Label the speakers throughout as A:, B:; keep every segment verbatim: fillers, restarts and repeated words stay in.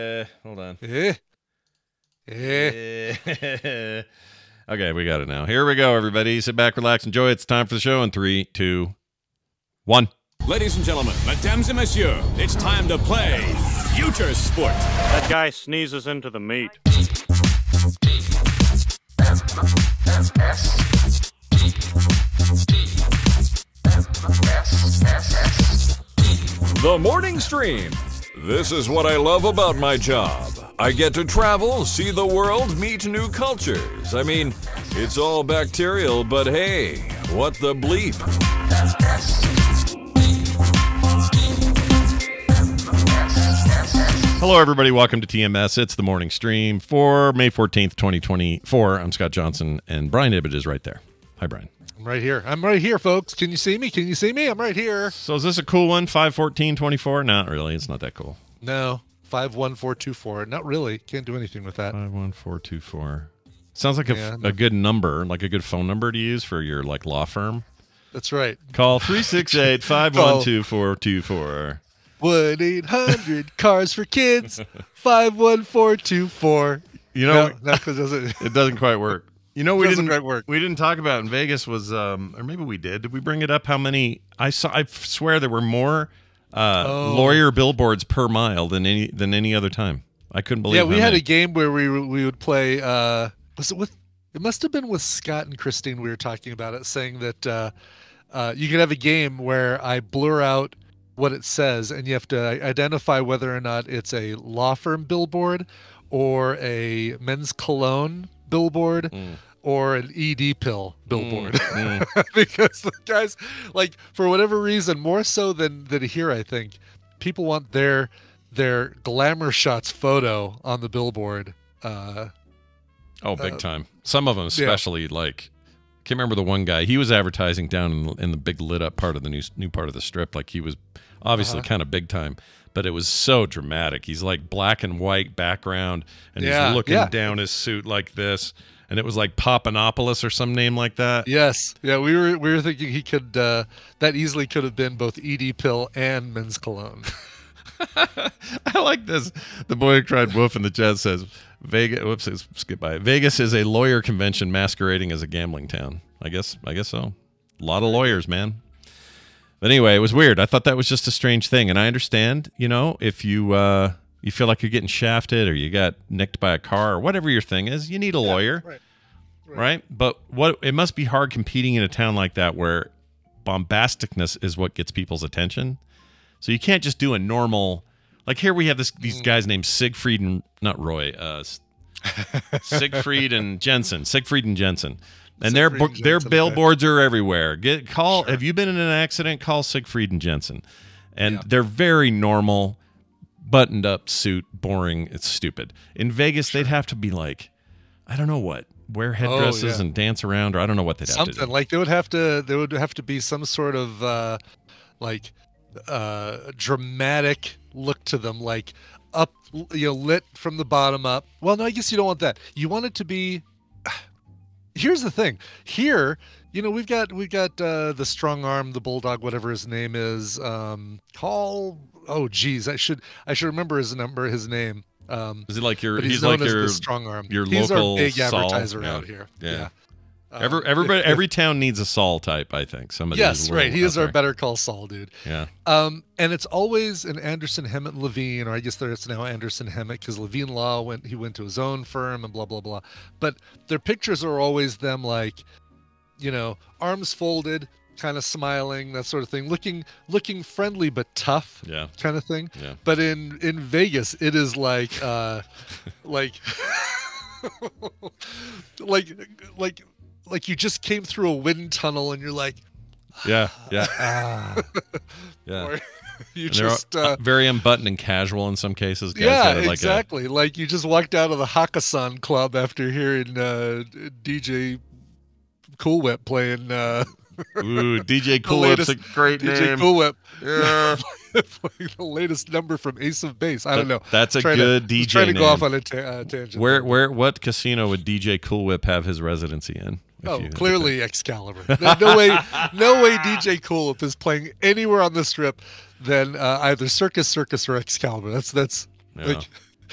A: Uh, hold on.
B: Eh. Eh.
A: Okay, we got it now. Here we go, everybody. Sit back, relax, enjoy. It's time for the show in three, two, one.
C: Ladies and gentlemen, mesdames et messieurs, it's time to play Future Sport.
D: That guy sneezes into the meat.
C: The Morning Stream. This is what I love about my job. I get to travel, see the world, meet new cultures. I mean, it's all bacterial, but hey, what the bleep?
A: Hello, everybody. Welcome to T M S. It's the morning stream for May fourteenth, twenty twenty-four. I'm Scott Johnson, and Brian Ibbott is right there. Hi, Brian.
B: I'm right here. I'm right here, folks. Can you see me? Can you see me? I'm right here.
A: So is this a cool one? five fourteen twenty-four? Not really. It's not that cool.
B: No. five one four two four. Not really. Can't do anything with that.
A: five one four two four. Sounds like a,
B: Yeah,
A: f-
B: no.
A: a good number, like a good phone number to use for your like law firm.
B: That's right.
A: Call three six eight, five one two, four two four.
B: one eight hundred cars for kids. five one four two four.
A: You know,
B: No, no, 'cause it doesn't.
A: it doesn't quite work. You know, we
B: Doesn't
A: didn't
B: quite work.
A: we didn't talk about in Vegas was, um, or maybe we did. Did we bring it up? How many? I saw. I swear there were more uh,
B: Oh.
A: lawyer billboards per mile than any than any other time. I couldn't believe.
B: Yeah, we
A: how
B: had
A: many.
B: a game where we we would play. Uh, was it with? It must have been with Scott and Christine. We were talking about it, saying that uh, uh, you could have a game where I blur out what it says, and you have to identify whether or not it's a law firm billboard, or a men's cologne billboard,
A: Mm.
B: or an E D pill billboard.
A: Mm,
B: Because the guys, like, for whatever reason, more so than than here, I think people want their their glamour shots photo on the billboard. Uh,
A: Oh, big
B: Uh,
A: time. Some of them, especially like, I can't remember the one guy. He was advertising down in, in the big lit up part of the new new part of the strip. Like he was obviously
B: Uh-huh.
A: kind of big time, but it was so dramatic. He's like black and white background, and
B: Yeah,
A: he's looking
B: yeah.
A: down his suit like this, and it was like Papanopoulos or some name like that.
B: yes, yeah, we were we were thinking he could uh, that easily could have been both E D pill and men's cologne.
A: I like this. The boy who cried wolf in the chat says, Vegas, whoops, let's skip by it. Vegas is a lawyer convention masquerading as a gambling town. I guess, I guess so. A lot of lawyers, man. But anyway, it was weird. I thought that was just a strange thing. And I understand, you know, if you, uh, you feel like you're getting shafted or you got nicked by a car or whatever your thing is, you need a lawyer,
B: right,
A: right? But what, it must be hard competing in a town like that where bombasticness is what gets people's attention. So you can't just do a normal, like here we have this these guys named Sigfried and not Roy, uh, Sigfried and Jensen, Sigfried and Jensen, and their
B: Sigfried and
A: their
B: Jensen,
A: billboards are everywhere. Get call.
B: Sure.
A: Have you been in an accident? Call Sigfried and Jensen, and
B: Yeah.
A: they're very normal, buttoned up suit, boring. It's stupid. In Vegas, they'd have to be like, I don't know what, wear headdresses
B: yeah.
A: and dance around, or I don't know what they'd have to
B: Something
A: do.
B: like there would have to there would have to be some sort of uh, like uh, dramatic look to them, like up, you know, lit from the bottom up. Well, no, I guess you don't want that. You want it to be. Here's the thing. Here, you know, we've got we've got uh, the strong arm, the bulldog, whatever his name is. Um, call. Oh, geez, I should I should remember his number, his name. Um,
A: Is it like your?
B: but he's,
A: He's
B: known
A: like
B: as
A: your
B: the strong arm.
A: your
B: he's
A: local
B: our big
A: Saul?
B: advertiser
A: Yeah.
B: out here.
A: Yeah.
B: Yeah. Um,
A: Every everybody every town needs a Saul type, I think. Somebody.
B: Yes,
A: who's a
B: right.
A: little
B: He is
A: out
B: our
A: there.
B: Better Call Saul dude.
A: Yeah.
B: Um, and it's always an Anderson Hemmett Levine, or I guess there's now Anderson Hemmett because Levine Law went. He went to his own firm and blah blah blah. But their pictures are always them like, you know, arms folded, kind of smiling, that sort of thing, looking looking friendly but tough,
A: Yeah.
B: kind of thing.
A: Yeah.
B: But in in Vegas, it is like uh, like like like like you just came through a wind tunnel and you're like,
A: Yeah. Yeah.
B: ah.
A: Yeah.
B: Or you
A: And they're
B: just
A: uh,
B: uh,
A: very unbuttoned and casual in some cases. Guys
B: yeah,
A: that are like
B: exactly. like you just walked out of the Hakkasan club after hearing uh, D J CoolWhip playing uh,
A: A, ooh, D J
B: the
A: CoolWhip's a
B: latest-
A: great
B: D J
A: name.
B: CoolWhip
A: Yeah.
B: playing the latest number from Ace of Base. I don't know.
A: That's a
B: Trying
A: good
B: to,
A: D J
B: Trying to
A: name.
B: go off on a ta- uh, tangent.
A: Where where what casino would D J CoolWhip have his residency in? if
B: Oh,
A: you-
B: clearly Excalibur. No, no way, no way D J CoolWhip is playing anywhere on the strip than uh, either Circus Circus or Excalibur. That's that's
A: Yeah.
B: like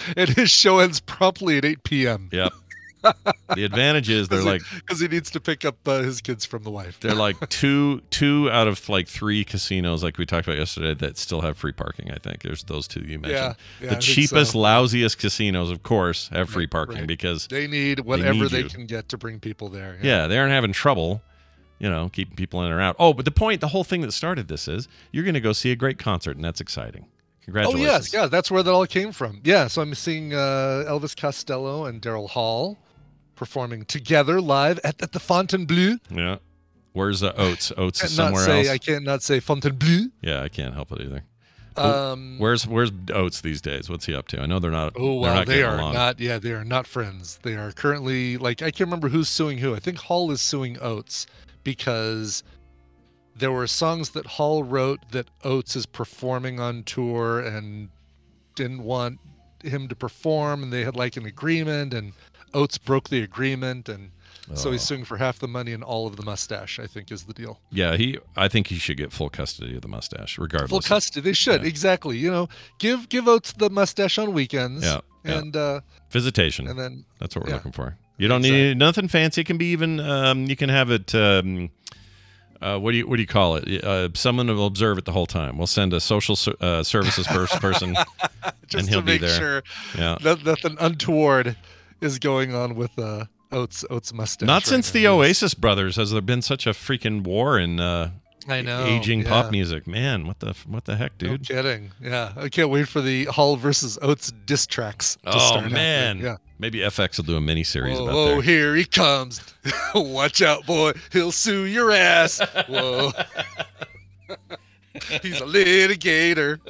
B: and his show ends promptly at eight p m
A: Yep. The advantage is they're like
B: because he needs to pick up uh, his kids from the wife.
A: They're like two two out of like three casinos, like we talked about yesterday, that still have free parking. I think there's those two you mentioned.
B: Yeah, yeah,
A: the
B: I think
A: cheapest,
B: so.
A: lousiest casinos, of course, have free parking
B: Right.
A: because
B: they need whatever
A: they,
B: they,
A: need
B: can get to bring people there.
A: Yeah. yeah, they aren't having trouble, you know, keeping people in or out. Oh, but the point, the whole thing that started this is you're going to go see a great concert, and that's exciting. Congratulations.
B: Oh yes, yeah, that's where that all came from. Yeah, so I'm seeing uh, Elvis Costello and Daryl Hall performing together live at, at the Fontainebleau.
A: Yeah. Where's uh, Oates? Oates is
B: Can't not
A: somewhere
B: say,
A: else.
B: I can't not say Fontainebleau.
A: Yeah, I can't help it either.
B: Um,
A: where's Where's Oates these days? What's he up to? I know they're not.
B: oh
A: they're
B: well,
A: not
B: they
A: getting
B: are
A: along.
B: not. Yeah, they are not friends. They are currently like I can't remember who's suing who. I think Hall is suing Oates because there were songs that Hall wrote that Oates is performing on tour and didn't want him to perform, and they had like an agreement, and Oates broke the agreement, and so he's
A: Oh.
B: suing for half the money and all of the mustache, I think is the deal.
A: Yeah, he. I think he should get full custody of the mustache, regardless.
B: Full custody. They should.
A: Yeah.
B: Exactly. You know, give give Oates the mustache on weekends.
A: Yeah, yeah.
B: And uh
A: Visitation.
B: and then
A: That's what we're
B: yeah.
A: looking for. You don't
B: Exactly.
A: need nothing fancy. It can be even. Um, you can have it. Um, uh, what do you What do you call it? Uh, someone will observe it the whole time. We'll send a social ser- uh, services pers- person,
B: just
A: and he'll
B: to
A: be
B: make
A: there.
B: sure
A: Yeah.
B: that nothing untoward is going on with uh Oates Oates mustache.
A: Not
B: right
A: since
B: now.
A: the Oasis brothers has there been such a freaking war in uh,
B: I know.
A: aging
B: yeah.
A: pop music. Man, what the what the heck,
B: No
A: dude?
B: kidding. Yeah. I can't wait for the Hall versus Oates diss tracks to
A: Oh
B: start
A: man,
B: happening. Yeah.
A: maybe F X will do a mini series
B: Whoa,
A: about
B: whoa,
A: that.
B: here he comes. Watch out, boy. He'll sue your ass. Whoa. He's a litigator.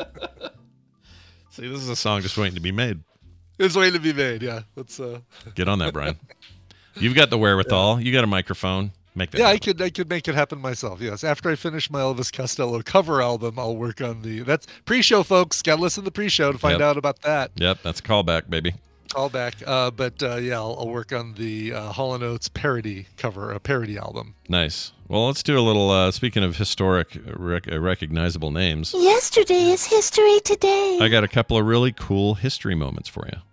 A: See, this is a song just waiting to be made.
B: It's waiting to be made. Yeah. Let's uh
A: Get on that, Brian. You've got the wherewithal. You got a microphone. Make that.
B: Yeah, I
A: happen.
B: could I could make it happen myself. Yes. After I finish my Elvis Costello cover album, I'll work on the that's pre-show, folks. Gotta listen to the pre-show to find
A: Yep.
B: out about that.
A: Yep, that's a callback, baby.
B: Call back. Uh, but uh, yeah, I'll, I'll work on the uh, Hall and Oates parody cover, a parody album.
A: Nice. Well, let's do a little. Uh, speaking of historic, rec- uh, recognizable names,
E: Yesterday is history today.
A: I got a couple of really cool history moments for you.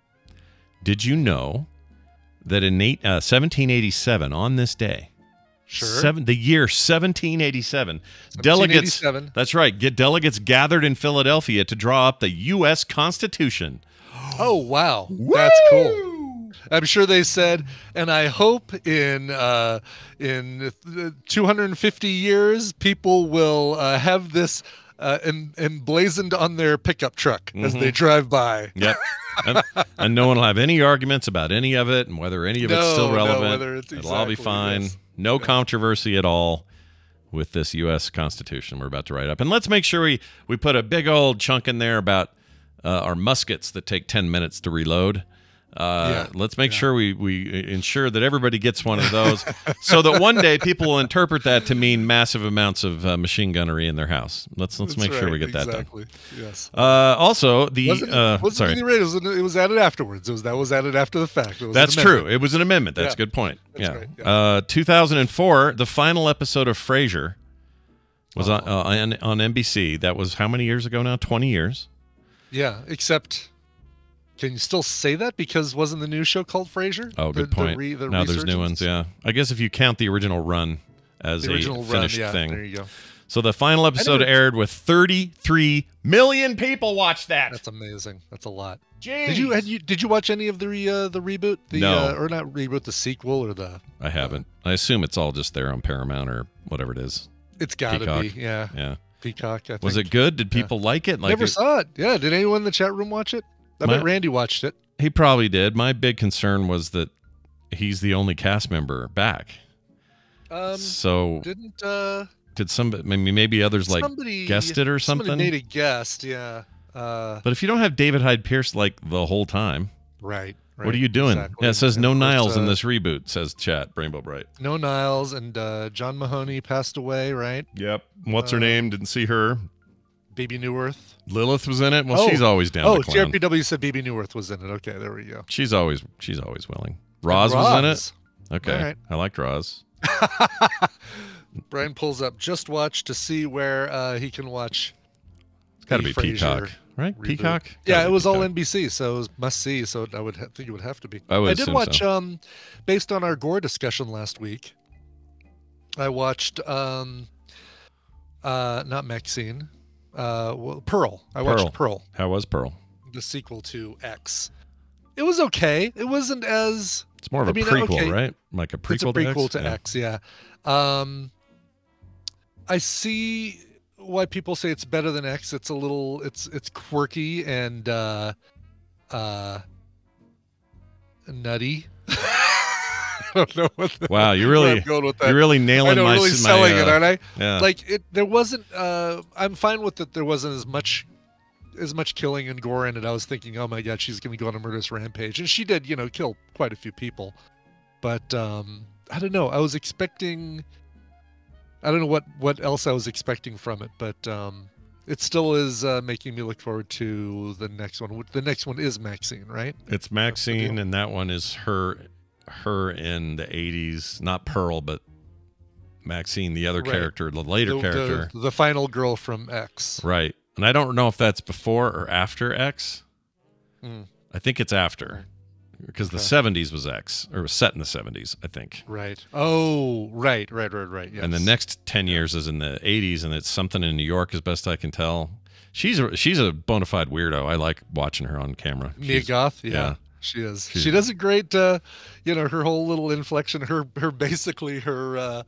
A: Did you know that in eight, uh, seventeen eighty-seven, on this day,
B: Sure.
A: seven, the year seventeen eighty-seven, delegates.
B: seventeen eighty-seven.
A: That's right. Get delegates gathered in Philadelphia to draw up the U S Constitution.
B: Oh wow, that's cool. I'm sure they said, and I hope in uh, in two hundred fifty years, people will uh, have this uh, em- emblazoned on their pickup truck as
A: Mm-hmm.
B: they drive by.
A: Yep. and, and no one will have any arguments about any of it and whether any of it's
B: No,
A: still
B: no,
A: relevant.
B: whether it's
A: It'll all be
B: exactly,
A: fine.
B: yes.
A: No controversy at all with this U S Constitution we're about to write up. And let's make sure we, we put a big old chunk in there about uh, our muskets that take ten minutes to reload. Uh,
B: Yeah,
A: let's make sure we, we ensure that everybody gets one of those so that one day people will interpret that to mean massive amounts of uh, machine gunnery in their house. Let's let's
B: That's
A: make sure
B: right,
A: we get that done.
B: exactly. Yes.
A: Uh, also, the
B: Wasn't,
A: uh,
B: wasn't
A: sorry.
B: in the rate, it, was, it was added afterwards. It was that was added after the fact. It was an
A: That's
B: amendment.
A: true. It was an amendment. That's
B: Yeah.
A: a good point.
B: That's
A: yeah.
B: right, yeah.
A: Uh, two thousand four, the final episode of Frasier was
B: Oh.
A: on, uh, on on N B C. That was how many years ago now? twenty years.
B: Yeah, except can you still say that because wasn't the new show called Frasier?
A: Oh, good
B: The- the
A: point.
B: re- the
A: now there's new ones.
B: resurgence?
A: Yeah. I guess if you count the original run as
B: The original
A: a
B: run,
A: finished
B: yeah.
A: thing.
B: There you go.
A: So the final episode
B: never-
A: aired with thirty-three million people watched that.
B: That's amazing. That's a lot.
A: Jeez.
B: Did you had you did you watch any of the re, uh, the reboot? The,
A: No.
B: uh, or not reboot, the sequel or the?
A: I haven't. I assume it's all just there on Paramount or whatever it is.
B: It's got to
A: Peacock.
B: be. Yeah,
A: Yeah.
B: Peacock. I think.
A: Was it good? Did people like it? Like
B: Never
A: it-
B: saw it. Yeah. Did anyone in the chat room watch it? I
A: My-
B: bet Randy watched it.
A: He probably did. My big concern was that he's the only cast member back.
B: Um,
A: so
B: didn't uh
A: did somebody? Maybe maybe others like
B: somebody
A: guessed it or
B: somebody
A: something.
B: made a guest. Yeah. Uh,
A: But if you don't have David Hyde Pierce like the whole time,
B: right. right.
A: what are you doing?
B: Exactly.
A: Yeah, it says
B: And
A: no
B: of course,
A: Niles in
B: uh,
A: this reboot. Says chat Rainbow Bright.
B: No Niles and uh, John Mahoney passed away. Right.
A: Yep. What's her
B: Uh,
A: name? Didn't see her.
B: Baby Newirth.
A: Lilith was in it. Well,
B: Oh.
A: she's always down
B: Oh,
A: to clown.
B: G R P W said Baby Newirth was in it. Okay, there we go.
A: She's always she's always willing. Roz was in it.
B: Roz.
A: Okay,
B: All right.
A: I liked Roz.
B: Brian pulls up Just Watch to see where uh, he can watch.
A: It's got to
B: the
A: be
B: Frasier.
A: Peacock, right?
B: reboot.
A: Peacock.
B: Yeah,
A: Gotta
B: it
A: be
B: was all
A: Peacock.
B: N B C, so it was must see. So I would ha- think it would have to be.
A: I would
B: did
A: assume
B: watch,
A: so.
B: um, based on our gore discussion last week. I watched, um, uh, not Maxine, uh, well, Pearl. I watched Pearl,
A: How was Pearl?
B: the sequel to X. It was okay. It wasn't as
A: It's more of
B: I
A: a
B: mean,
A: prequel,
B: okay.
A: right? Like a prequel,
B: it's a prequel
A: to,
B: to
A: X?
B: X. Yeah. Um, I see why people say it's better than X. It's a little, it's it's quirky and uh, uh, nutty. I don't know what. The,
A: Wow, you're
B: where
A: really
B: I'm going with that.
A: you're really
B: I
A: nailing
B: know,
A: my
B: really
A: my,
B: selling
A: uh,
B: it, aren't I?
A: Yeah.
B: Like it, there wasn't. Uh, I'm fine with that. There wasn't as much, as much killing and gore in it. I was thinking, oh my god, she's going to go on a murderous rampage, and she did. You know, kill quite a few people. But um, I don't know. I was expecting. I don't know what what else I was expecting from it, but um, it still is uh, making me look forward to the next one. The next one is Maxine, right?
A: It's Maxine, and that one is her, her in the eighties. Not Pearl, but Maxine, the other
B: Right.
A: character, the later
B: the,
A: character,
B: the, the final girl from X.
A: right? And I don't know if that's before or after X.
B: Mm.
A: I think it's after, because the
B: Okay.
A: seventies was X, or was set in the seventies, I think.
B: Right. Oh, right, right, right, right. Yes.
A: And the next ten years is in the eighties, and it's something in New York, as best I can tell. She's a, she's a bona fide weirdo. I like watching her on camera.
B: Mia
A: She's-
B: Goth, yeah,
A: yeah.
B: she is.
A: She's-
B: she does a great, uh, you know, her whole little inflection. Her, her basically her, uh,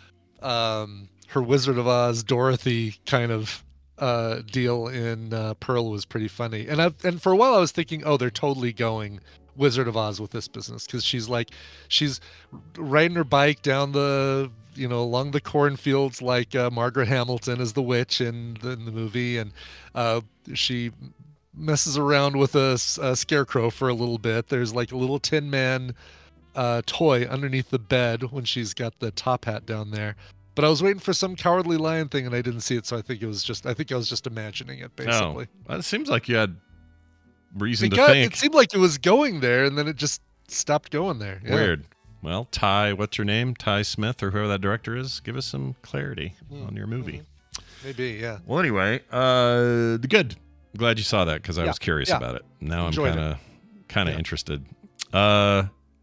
B: um, her Wizard of Oz Dorothy kind of uh, deal in uh, Pearl was pretty funny. And I and for a while I was thinking, oh, they're totally going Wizard of Oz with this business, because she's like, she's riding her bike down the, you know, along the cornfields like uh, Margaret Hamilton is the witch in the, in the movie, and uh, she messes around with a, s- a scarecrow for a little bit. There's like a little Tin Man uh, toy underneath the bed when she's got the top hat down there. But I was waiting for some Cowardly Lion thing, and I didn't see it, so I think it was just I think I was just imagining it basically.
A: Oh, well, it seems like you had reason
B: It,
A: to
B: got,
A: think.
B: it seemed like it was going there, and then it just stopped going there. Yeah.
A: Weird. Well, Ty, what's your name? Ty Smith, or whoever that director is. Give us some clarity
B: Mm,
A: on your movie.
B: Maybe, yeah.
A: Well, anyway, uh, good. Glad you saw that, because I
B: Yeah,
A: was curious
B: yeah.
A: about it. Now
B: Enjoyed
A: I'm kind of kind of
B: Yeah.
A: interested. Uh,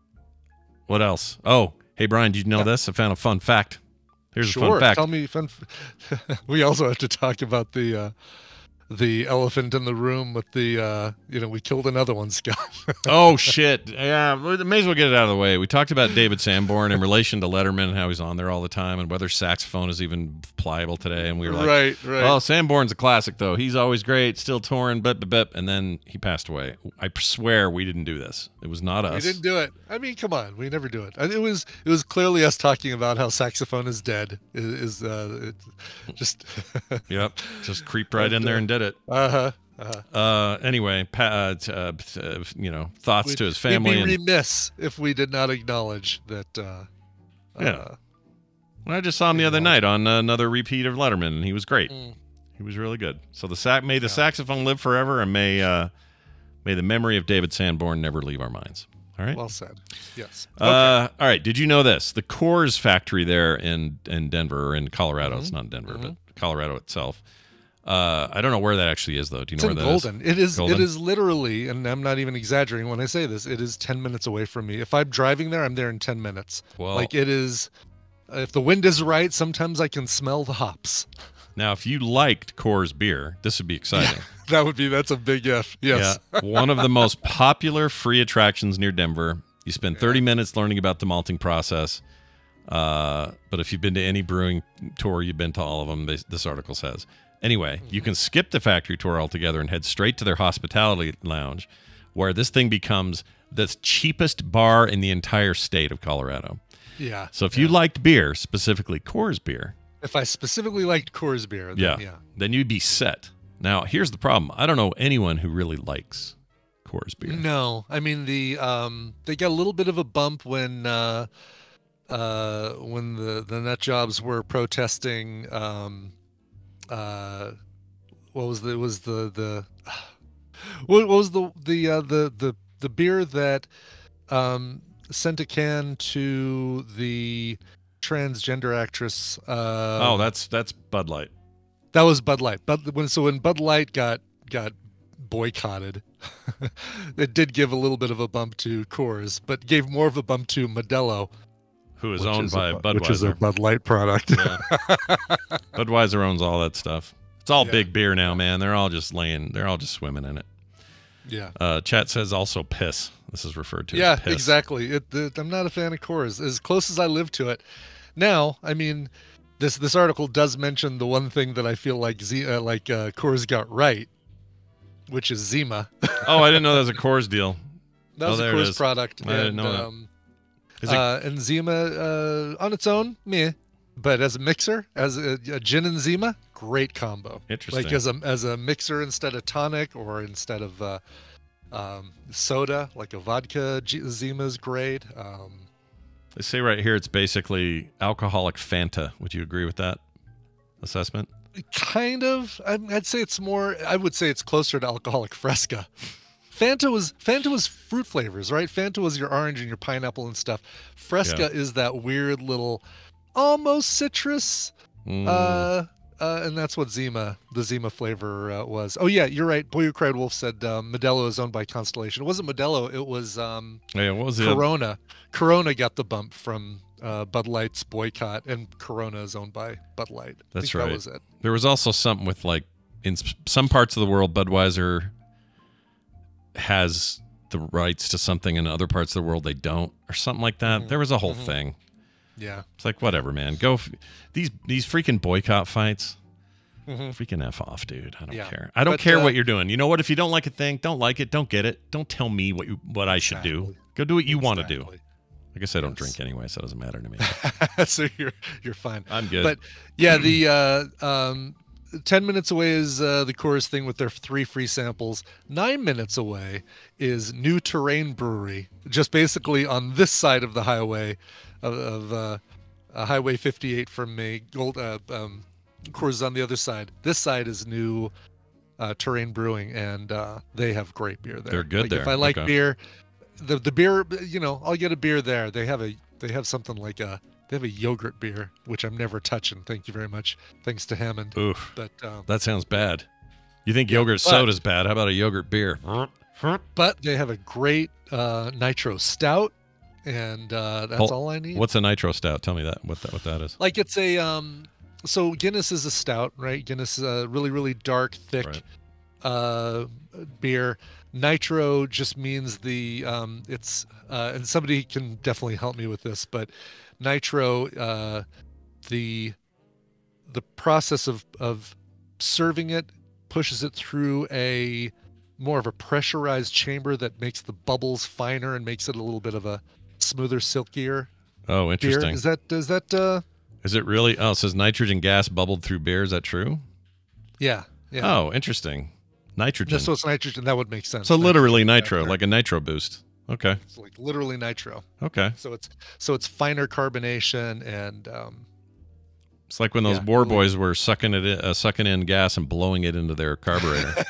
A: what else? Oh, hey Brian, did you know
B: Yeah.
A: this? I found a fun fact. Here's
B: Sure.
A: a fun fact.
B: Tell me fun. F- we also have to talk about the uh, the elephant in the room with the uh, you know, we killed another one, Scott.
A: Oh shit! Yeah, we may as well get it out of the way. We talked about David Sanborn in relation to Letterman and how he's on there all the time, and whether saxophone is even pliable today. And we were like,
B: right, right.
A: "Well, Sanborn's a classic, though. He's always great, still touring, but but but." And then he passed away. I swear we didn't do this. It was not
B: we
A: us.
B: didn't do it. I mean, come on, we never do it. And It was it was clearly us talking about how saxophone is dead. Is, is uh, it just
A: Yep, just creeped right in there and did it.
B: uh huh. Uh-huh.
A: Uh, anyway, pa- uh, t- uh, uh, you know, thoughts
B: We'd,
A: to his family.
B: We'd be
A: And
B: remiss if we did not acknowledge that. Uh,
A: Yeah.
B: uh,
A: I just saw him the other night on another repeat of Letterman, and he was great.
B: Mm.
A: He was really good. So the sac may the
B: Yeah.
A: saxophone live forever, and may uh, may the memory of David Sanborn never leave our minds. All right.
B: Well said. Yes.
A: Uh, all right. Did you know this? The Coors factory there in in Denver, or in Colorado.
B: Mhm.
A: It's not in Denver,
B: Mhm.
A: but Colorado itself. Uh, I don't know where that actually is, though. Do you
B: It's
A: know
B: in
A: where that is?
B: Golden. It is.
A: Golden?
B: It is literally, and I'm not even exaggerating when I say this. It is ten minutes away from me. If I'm driving there, I'm there in ten minutes.
A: Well,
B: Like it is. If the wind is right, sometimes I can smell the hops.
A: now if you liked Coors beer, this would be exciting.
B: That would be. That's a big if. Yes.
A: Yeah, one of the most popular free attractions near Denver. You spend thirty minutes learning about the malting process. Uh, but if you've been to any brewing tour, you've been to all of them, this, this article says. Anyway, you can skip the factory tour altogether and head straight to their hospitality lounge, where this thing becomes the cheapest bar in the entire state of Colorado.
B: Yeah.
A: So if you liked beer, specifically Coors beer,
B: If I specifically liked Coors beer, then
A: yeah,
B: yeah.
A: then you'd be set. Now, here's the problem. I don't know anyone who really likes Coors beer.
B: No, I mean the um they got a little bit of a bump when uh uh when the the nut jobs were protesting um uh what was the it was the the what was the the uh, the the the beer that um sent a can to the transgender actress uh
A: Oh, that's that's Bud Light.
B: that was Bud Light. But when so when Bud Light got got boycotted. It did give a little bit of a bump to Coors, but gave more of a bump to Modelo,
A: Who is
B: which
A: owned
B: is
A: by
B: a,
A: Budweiser.
B: which is a Bud Light product.
A: Yeah. Budweiser owns all that stuff. It's all
B: Yeah.
A: big beer now, man. They're all just laying. They're all just swimming in it.
B: Yeah.
A: Uh, chat says also piss. This is referred to
B: Yeah,
A: as piss.
B: exactly. It, it, I'm not a fan of Coors. As close as I live to it, now, I mean, this this article does mention the one thing that I feel like Z, uh, like uh, Coors got right, which is Zima.
A: Oh, I didn't know that was a Coors deal.
B: That
A: Oh,
B: was a
A: there it
B: Coors
A: is.
B: product.
A: I
B: and,
A: didn't know that.
B: um,
A: Is it-
B: uh, and Zima uh, on its own, meh. But as a mixer, as a, a gin and Zima, great combo.
A: Interesting.
B: Like as a as a mixer instead of tonic or instead of uh, um, soda, like a vodka G- Zima is great. Um,
A: They say right here it's basically alcoholic Fanta. Would you agree with that assessment?
B: kind of. I- I'd say it's more. I would say it's closer to alcoholic Fresca. Fanta was Fanta was fruit flavors, right? Fanta was your orange and your pineapple and stuff. Fresca
A: Yeah.
B: is that weird little, almost citrus.
A: Mm.
B: Uh, uh, and that's what Zima, the Zima flavor uh, was. Oh yeah, you're right. Boy Who Cried Wolf said um, Modelo is owned by Constellation. It wasn't Modelo. It was um,
A: yeah, what was it?
B: Corona. Corona got the bump from uh, Bud Light's boycott, and Corona is owned by Bud Light. I
A: That's
B: think
A: right.
B: That was it.
A: There was also something with like in s- some parts of the world, Budweiser has the rights to something, in other parts of the world they don't, or something like that.
B: Mhm.
A: There was a whole
B: Mhm.
A: thing.
B: Yeah.
A: It's like whatever, man. Go f- these these freaking boycott fights.
B: Mhm.
A: Freaking F off, dude. I don't
B: Yeah.
A: care. I don't
B: But,
A: care
B: uh,
A: what you're doing. You know what? If you don't like a thing, don't like it. Don't get it. Don't tell me what you what I should do.
B: Exactly.
A: Go do what you want to do.
B: Exactly.
A: I guess I don't
B: Yes.
A: drink anyway, so it doesn't matter to me.
B: So you're you're fine.
A: I'm good.
B: But yeah, the uh, um, ten minutes away is uh, the Chorus thing with their three free samples. Nine minutes away is New Terrain Brewery, just basically on this side of the highway, of, of uh, uh, Highway fifty-eight from me. Gold uh, um, Coors is on the other side. This side is New uh, Terrain Brewing, and uh, they have great beer there.
A: They're good
B: Like,
A: there.
B: If I like
A: Okay.
B: beer, the the beer, you know, I'll get a beer there. They have a they have something like a they have a yogurt beer, which I'm never touching. Thank you very much. Thanks to Hammond.
A: Oof,
B: But um,
A: that sounds bad. You think yogurt
B: but-
A: soda's bad? How about a yogurt beer?
B: but they have a great uh, nitro stout, and uh, that's
A: Well,
B: all I need.
A: What's a nitro stout? Tell me that. What that what that is?
B: Like it's a um, so Guinness is a stout, right? Guinness is a really really dark, thick
A: Right.
B: uh, beer. Nitro just means the um, it's uh, and somebody can definitely help me with this, but nitro uh, the the process of of serving it pushes it through a more of a pressurized chamber that makes the bubbles finer and makes it a little bit of a smoother, silkier
A: Oh,
B: beer.
A: interesting.
B: Is that is that uh
A: Is it really? Oh, it says nitrogen gas bubbled through beer. Is that true?
B: yeah yeah
A: Oh, interesting. Nitrogen.
B: just so it's nitrogen, that would make sense.
A: So literally
B: Nitrogen
A: nitro,
B: factor.
A: like a nitro boost. Okay.
B: It's like literally nitro.
A: Okay.
B: So it's so it's finer carbonation and um
A: It's like when those
B: Yeah,
A: war
B: really.
A: boys were sucking it, in, uh, sucking in gas and blowing it into their carburetor.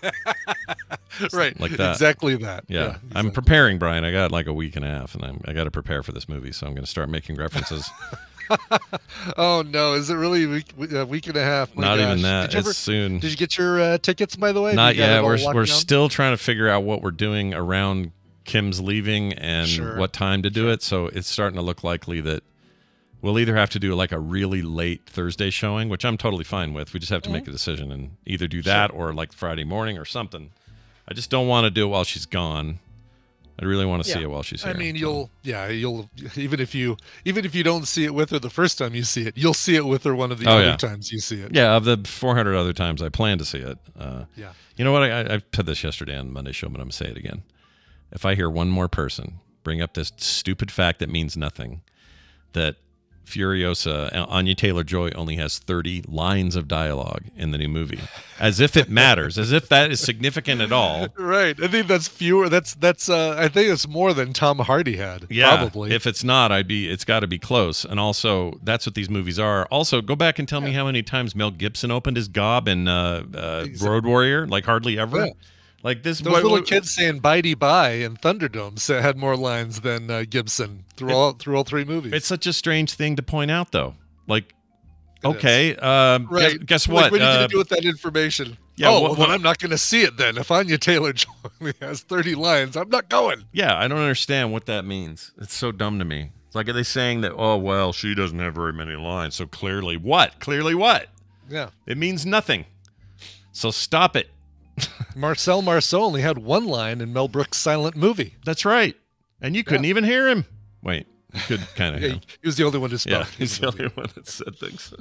B: right
A: like that.
B: exactly that.
A: Yeah, I'm
B: exactly.
A: preparing, Brian. I got like a week and a half, and I'm, I got to prepare for this movie, so I'm going to start making references.
B: Oh no, is it really a week, a week and a half? My
A: Not
B: gosh.
A: even that.
B: Did you
A: It's
B: ever-
A: soon.
B: Did you get your uh, tickets, by the way?
A: Not
B: You got it
A: yet.
B: all
A: We're
B: locked
A: we're
B: down?
A: still trying to figure out what we're doing around Kim's leaving and
B: Sure.
A: what time to do it. So it's starting to look likely that we'll either have to do like a really late Thursday showing, which I'm totally fine with. We just have to make a decision and either do that or like Friday morning or something. I just don't want to do it while she's gone. I really want to see
B: Yeah.
A: it while she's
B: I
A: here.
B: mean,
A: So-
B: you'll yeah, you'll even if you even if you don't see it with her the first time you see it, you'll see it with her one of the
A: Oh,
B: other
A: yeah.
B: times you see it.
A: Yeah, of the four hundred other times I plan to see it. Uh,
B: Yeah.
A: You know what? I, I said this yesterday on Monday show, but I'm going to say it again. If I hear one more person bring up this stupid fact that means nothing, that Furiosa, Anya Taylor-Joy only has thirty lines of dialogue in the new movie, as if it matters, as if that is significant at all.
B: Right. I think that's fewer. That's that's. Uh, I think it's more than Tom Hardy had.
A: Yeah,
B: Probably.
A: if it's not, I'd be. It's got to be close. And also, that's what these movies are. Also, go back and tell me how many times Mel Gibson opened his gob in uh, uh,
B: Exactly.
A: Road Warrior. Like hardly ever.
B: Yeah.
A: Like this.
B: Those
A: what-
B: little
A: what-
B: kids saying "Bitey Bye" in Thunderdome sa- had more lines than uh, Gibson through all through all three movies.
A: It's such a strange thing to point out, though. Like,
B: It
A: okay, um,
B: right.
A: guess, guess
B: Like,
A: what?
B: what are you
A: Uh,
B: gonna do with that information?
A: Yeah,
B: oh,
A: what-
B: well,
A: what-
B: then I'm not going to see it then. If Anya Taylor-Joy only has thirty lines, I'm not going.
A: Yeah, I don't understand what that means. It's so dumb to me. It's like, are they saying that, oh, well, she doesn't have very many lines, so clearly what? Clearly what?
B: Yeah.
A: It means nothing. So stop it.
B: Marcel Marceau only had one line in Mel Brooks' silent movie.
A: That's right. And you couldn't
B: Yeah.
A: even hear him. Wait, you could kind of
B: Yeah,
A: hear
B: he,
A: him.
B: he was the only one who spoke.
A: Yeah,
B: in
A: he's
B: the
A: the
B: movie.
A: only one that said things.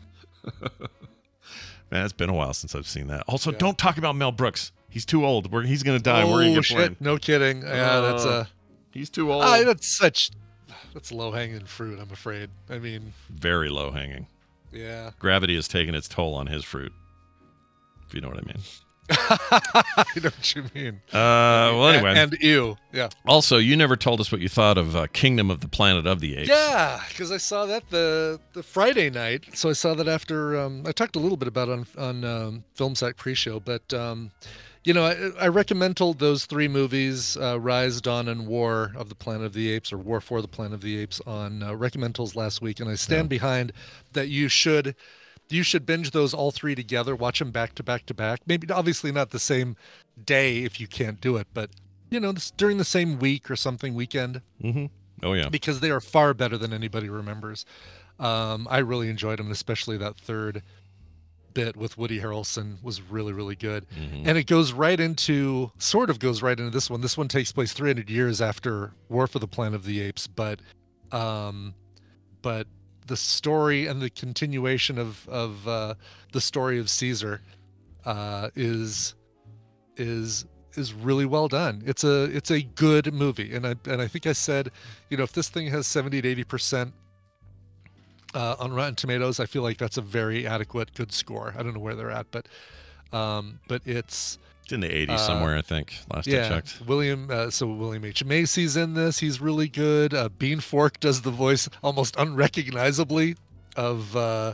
A: Man, it's been a while since I've seen that. Also,
B: Yeah.
A: don't talk about Mel Brooks. He's too old. We're, he's going to die.
B: Oh,
A: We're going to get
B: shit.
A: blamed.
B: No kidding. Yeah, that's
A: Uh,
B: uh,
A: He's too old.
B: ah, that's such, that's low-hanging fruit, I'm afraid. I mean,
A: Very low hanging.
B: yeah.
A: Gravity has taken its toll on his fruit, if you know what I mean.
B: I know what you mean.
A: Uh, well, anyway.
B: And, and ew. Yeah.
A: Also, you never told us what you thought of uh, Kingdom of the Planet of the Apes.
B: Yeah, because I saw that the the Friday night. So I saw that after um, I talked a little bit about it on on um, Film Sack pre-show, but um, you know, I, I recommended those three movies: uh, Rise, Dawn, and War of the Planet of the Apes, or War for the Planet of the Apes, on uh, recommendals last week, and I stand
A: Yeah.
B: behind that. You should. You should binge those all three together, watch them back to back to back. Maybe obviously not the same day if you can't do it, but you know, this, during the same week or something, weekend,
A: Mm-hmm. Oh, yeah.
B: because they are far better than anybody remembers. Um, I really enjoyed them, and especially that third bit with Woody Harrelson was really, really good.
A: Mhm.
B: And it goes right into, sort of goes right into this one. This one takes place three hundred years after War for the Planet of the Apes, but, um, but the story and the continuation of of uh, the story of Caesar uh, is is is really well done. It's a it's a good movie, and I and I think I said, you know, if this thing has seventy to eighty percent uh, on Rotten Tomatoes, I feel like that's a very adequate, good score. I don't know where they're at, but um, but it's
A: It's in the eighties
B: uh,
A: somewhere, I think, last I
B: yeah.
A: checked.
B: William, uh, so William H Macy's in this. He's really good. Uh, Bean Fork does the voice almost unrecognizably of uh,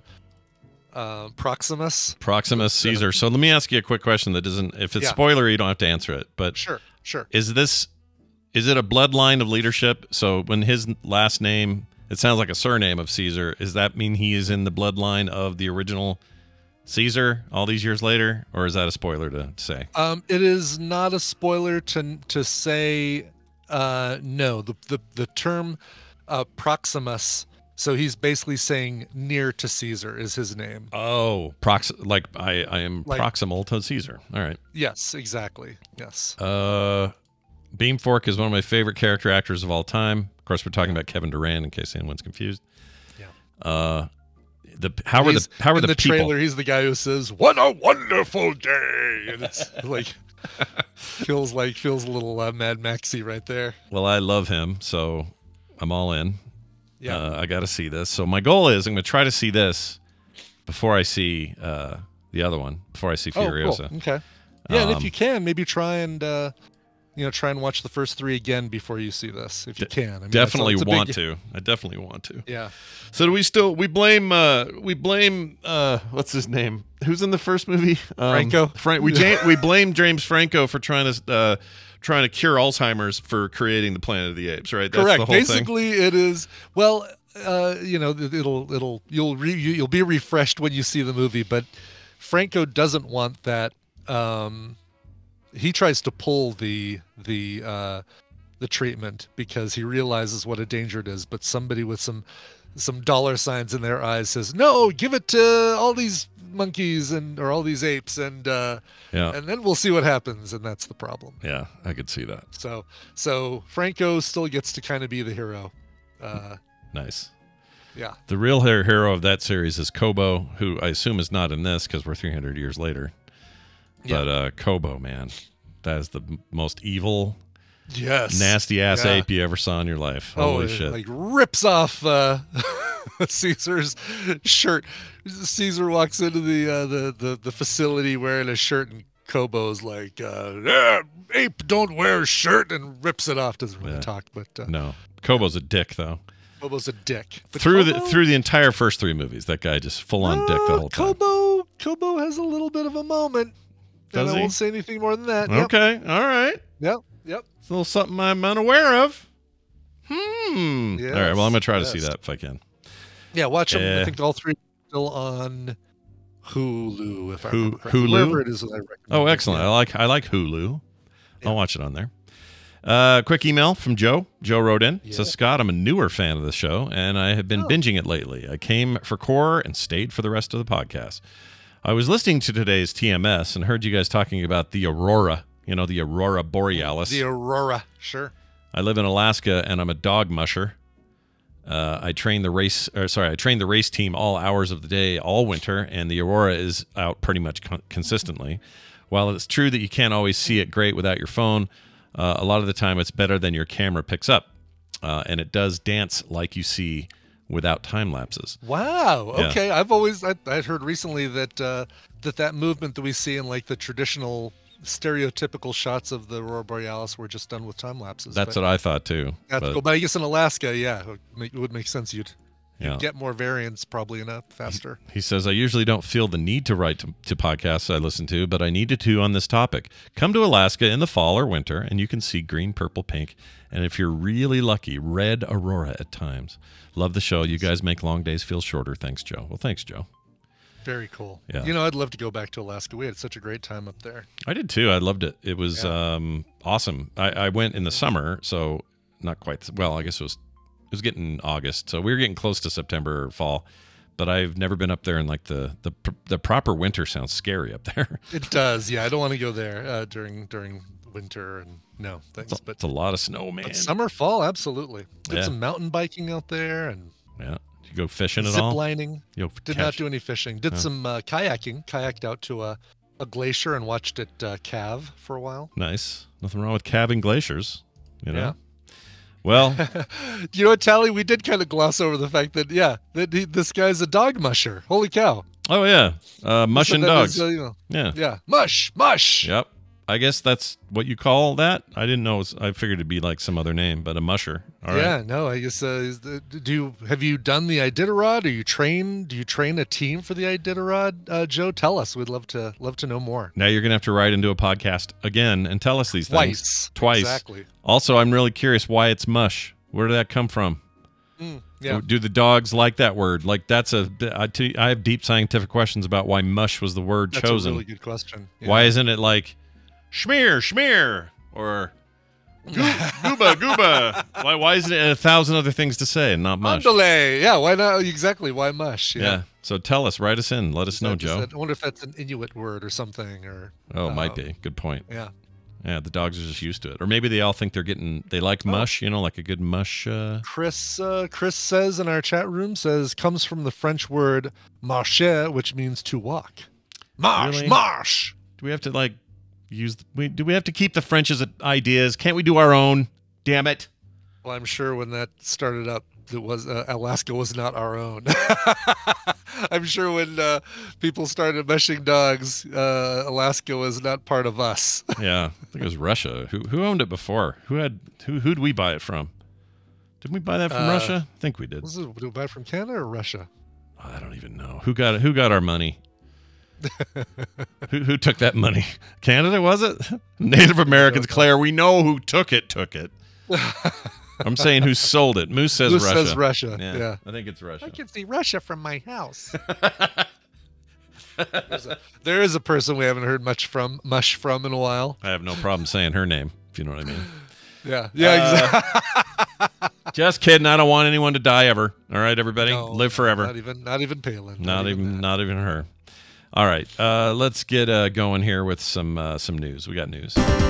B: uh, Proximus.
A: Proximus Caesar. So let me ask you a quick question that doesn't, if it's
B: Yeah.
A: spoiler, you don't have to answer it. But
B: Sure, sure.
A: is this, is it a bloodline of leadership? So when his last name, it sounds like a surname of Caesar, does that mean he is in the bloodline of the original Caesar all these years later? Or is that a spoiler to say?
B: Um, it is not a spoiler to to say uh, no. The the the term uh, Proximus. So he's basically saying near to Caesar is his name.
A: Oh, prox like I, I am
B: Like-
A: proximal to Caesar. All right.
B: Yes, exactly. Yes.
A: Uh, Beamfork is one of my favorite character actors of all time. Of course, we're talking about Kevin Durant, in case anyone's confused.
B: Yeah.
A: Uh, the how are
B: He's-
A: the how are
B: in
A: the,
B: the
A: people?
B: trailer? He's the guy who says, "What a wonderful day," and it's like feels like feels a little uh, Mad Maxy right there.
A: Well, I love him, so I'm all in.
B: Yeah.
A: Uh, I got to see this. So my goal is I'm going to try to see this before I see uh, the other one. Before I see
B: Oh,
A: Furiosa.
B: cool. Okay. Yeah, and if
A: Um,
B: you can, maybe try and uh, you know try and watch the first three again before you see this, if you can. I mean, that's-
A: Definitely
B: it's a big-
A: want to. I definitely want to.
B: Yeah.
A: So do we still we blame uh we blame uh what's his name? Who's in the first movie? Um,
B: Franco.
A: Frank we ja- we blame James Franco for trying to uh trying to cure Alzheimer's for creating the Planet of the Apes, right? That's
B: Correct.
A: the whole
B: Basically, it is. Well, uh, you know, it- it'll it'll you'll re, you- you'll be refreshed when you see the movie, but Franco doesn't want that. Um, he tries to pull the the uh, the treatment because he realizes what a danger it is. But somebody with some some dollar signs in their eyes says, "No, give it to all these monkeys and or all these apes, and uh,
A: thing. Yeah.
B: and then we'll see what happens." And that's the problem.
A: Yeah, I could see that.
B: So so Franco still gets to kind of be the hero. Uh,
A: Nice.
B: yeah.
A: The real her- hero of that series is Kobo, who I assume is not in this because we're three hundred years later.
B: Yeah.
A: But uh, Kobo, man, that is the m- most evil,
B: Yes.
A: nasty ass
B: Yeah.
A: ape you ever saw in your life.
B: Oh,
A: Holy
B: it,
A: shit!
B: like rips off uh, Caesar's shirt. Caesar walks into the, uh, the the the facility wearing a shirt, and Kobo's like, uh, "Yeah, "Ape, don't wear a shirt," and rips it off. Doesn't really
A: Yeah.
B: talk, but uh,
A: No, Kobo's a dick though.
B: Kobo's a dick. But
A: through the
B: Kobo-
A: through the entire first three movies, that guy just full on dick the
B: Uh,
A: whole time.
B: Kobo Kobo has a little bit of a moment.
A: Does
B: and I
A: he?
B: won't say anything more than that. Yep.
A: Okay, all right.
B: Yep. Yep.
A: It's a little something I'm unaware of. Hmm.
B: Yes,
A: all right. Well, I'm gonna try to see
B: yes.
A: that if I can.
B: Yeah, watch them.
A: Eh.
B: I think all three are still on Hulu, if I
A: Hu-
B: remember correctly.
A: Hulu?
B: Wherever it is that I recommend.
A: Oh, excellent.
B: Yeah.
A: I like I like Hulu.
B: Yeah.
A: I'll watch it on there. Uh, quick email from Joe. Joe wrote in.
B: Yeah.
A: Says, Scott, I'm a newer fan of the show, and I have been
B: Oh.
A: binging it lately. I came for core and stayed for the rest of the podcast. I was listening to today's T M S and heard you guys talking about the aurora, you know, the aurora borealis.
B: The Aurora, sure.
A: I live in Alaska, and I'm a dog musher. Uh, I train the race, or sorry, I train the race team all hours of the day, all winter, and the aurora is out pretty much con- consistently. While it's true that you can't always see it great without your phone, uh, a lot of the time it's better than your camera picks up, uh, and it does dance like you see without time lapses.
B: Wow.
A: Yeah.
B: Okay. I've always I, I'd heard recently that uh, that that movement that we see in like the traditional stereotypical shots of the aurora borealis were just done with time lapses.
A: That's
B: but
A: what I thought too.
B: that's
A: but,
B: cool. But I guess in Alaska, yeah, it would make, it would make sense. You'd,
A: yeah.
B: you'd get more variants probably enough faster.
A: He says, I usually don't feel the need to write to, to podcasts I listen to, but I needed to on this topic. Come to Alaska in the fall or winter, and you can see green, purple, pink, and if you're really lucky, red aurora at times. Love the show. You guys make long days feel shorter. Thanks, Joe. Well, thanks, Joe.
B: Very cool.
A: Yeah.
B: You know, I'd love to go back to Alaska. We had such a great time up there.
A: I did too. I loved it. It was
B: Yeah.
A: um, awesome. I, I went in the summer, so not quite. Well, I guess it was it was getting August, so we were getting close to September or fall. But I've never been up there in like the the the proper winter. Sounds scary up there.
B: It does. Yeah, I don't want to go there uh, during during winter and no thanks.
A: It's,
B: But,
A: it's a lot of snow, man.
B: but summer, fall, absolutely. Did
A: Yeah.
B: some mountain biking out there and
A: Yeah. Did you go fishing at
B: zip
A: all?
B: lining.
A: You'll
B: Did
A: catch-
B: not do any fishing. Did
A: Oh.
B: some uh, kayaking. Kayaked out to a, a glacier and watched it uh, calve for a while.
A: Nice. Nothing wrong with calving glaciers. You know.
B: Yeah.
A: Well,
B: You know what, Tally? We did kind of gloss over the fact that yeah, that he, this guy's a dog musher. Holy cow!
A: oh yeah, uh, mushing
B: So that
A: dogs.
B: is, uh, you know,
A: yeah.
B: yeah, mush, mush.
A: Yep. I guess that's what you call that. I didn't know. It was, I figured it'd be like some other name, but a musher. All right.
B: Yeah, no, I guess. Uh, is the, do you have you done the Iditarod? Are you train? Do you train a team for the Iditarod? Uh, Joe, tell us. We'd love to love to know more.
A: Now you're gonna have to write into a podcast again and tell us these things
B: Twice.
A: twice.
B: Exactly.
A: Also, I'm really curious why it's mush. Where did that come from?
B: Mm, yeah.
A: Do the dogs like that word? Like that's a. I, t- I have deep scientific questions about why mush was the word
B: That's
A: chosen.
B: a really good question. Yeah.
A: Why isn't it like schmear, schmear, or goo- gooba, gooba? Why, why isn't it a thousand other things to say and not mush?
B: Mandalay. Yeah. Why not? Exactly. Why mush?
A: Yeah. So tell us, write us in, let us
B: Is
A: know,
B: that- is
A: Joe.
B: that- I wonder if that's an Inuit word or something. Or
A: Oh, it might
B: um,
A: be. Good point.
B: Yeah.
A: Yeah, the dogs are just used to it, or maybe they all think they're getting. They
B: Oh.
A: like mush, you know, like a good mush. Uh,
B: Chris uh, Chris says in our chat room says comes from the French word marcher, which means to walk. Marsh,
A: Really?
B: marsh.
A: do we have to like use? We do we have to keep the French's ideas? Can't we do our own? Damn it!
B: Well, I'm sure when that started up, it was uh, Alaska was not our own. I'm sure when uh, people started mushing dogs, uh, Alaska was not part of us.
A: Yeah, I think it was Russia. Who who owned it before? Who had who? Who'd we buy it from? Did we buy that from
B: Uh,
A: Russia? I think we did.
B: Was it did we buy it from Canada or Russia?
A: Oh, I don't even know. Who got who got our money? who who took that money? Canada, was it? Native Americans, Claire. We know who took it. Took it. I'm saying who sold it. Moose says
B: Who
A: Russia.
B: says Russia?
A: Yeah,
B: Yeah.
A: I think it's Russia.
B: I can see Russia from my house. There's a, there is a person we haven't heard much from, mush from in a while.
A: I have no problem saying her name, if you know what I mean.
B: Yeah, yeah, exactly.
A: Just kidding. I don't want anyone to die ever. All right, everybody,
B: No,
A: live forever.
B: Not even, not even Palin.
A: Not even,
B: that.
A: not even her. All right, uh, let's get uh, going here with some uh, some news. We got news.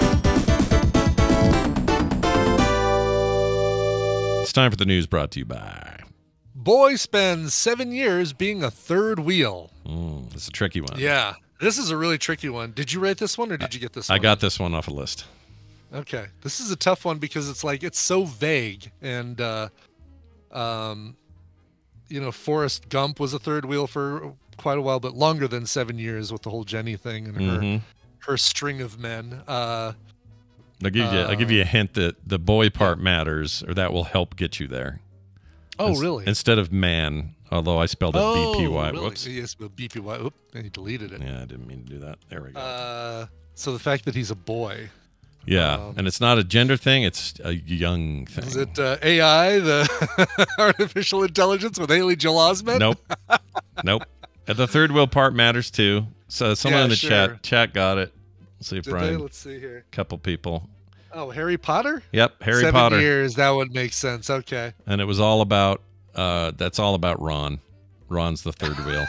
A: It's time for the news brought to you by.
B: Boy spends seven years being a third wheel.
A: Mm, it's a tricky one.
B: Yeah, this is a really tricky one. Did you write this one or did you get this
A: I
B: one?
A: got this one off a list.
B: Okay, this is a tough one because it's like it's so vague, and uh, um, you know, Forrest Gump was a third wheel for quite a while, but longer than seven years with the whole Jenny thing and her
A: Mhm.
B: her string of men. Uh,
A: I'll give you. I'll give you a hint that the boy part matters, or that will help get you there.
B: oh,
A: Ins-
B: really?
A: Instead of man, although I spelled it
B: oh,
A: B P Y.
B: really?
A: Whoops.
B: Yes, but B P Y. Oop, and he deleted it.
A: Yeah, I didn't mean to do that. There we go.
B: Uh, so the fact that he's a boy.
A: yeah,
B: um,
A: and it's not a gender thing; it's a young thing.
B: Is it uh, A I, the artificial intelligence with Haley Joel Osment?
A: Nope. Nope. And the third wheel part matters too. So someone
B: Yeah,
A: in the
B: sure.
A: chat chat got it. Let's see if
B: Did
A: Brian.
B: they? Let's see here.
A: Couple people.
B: Oh, Harry Potter?
A: Yep, Harry
B: Seven
A: Potter.
B: years. That would make sense. Okay.
A: And it was all about. Uh, that's all about Ron. Ron's the third wheel.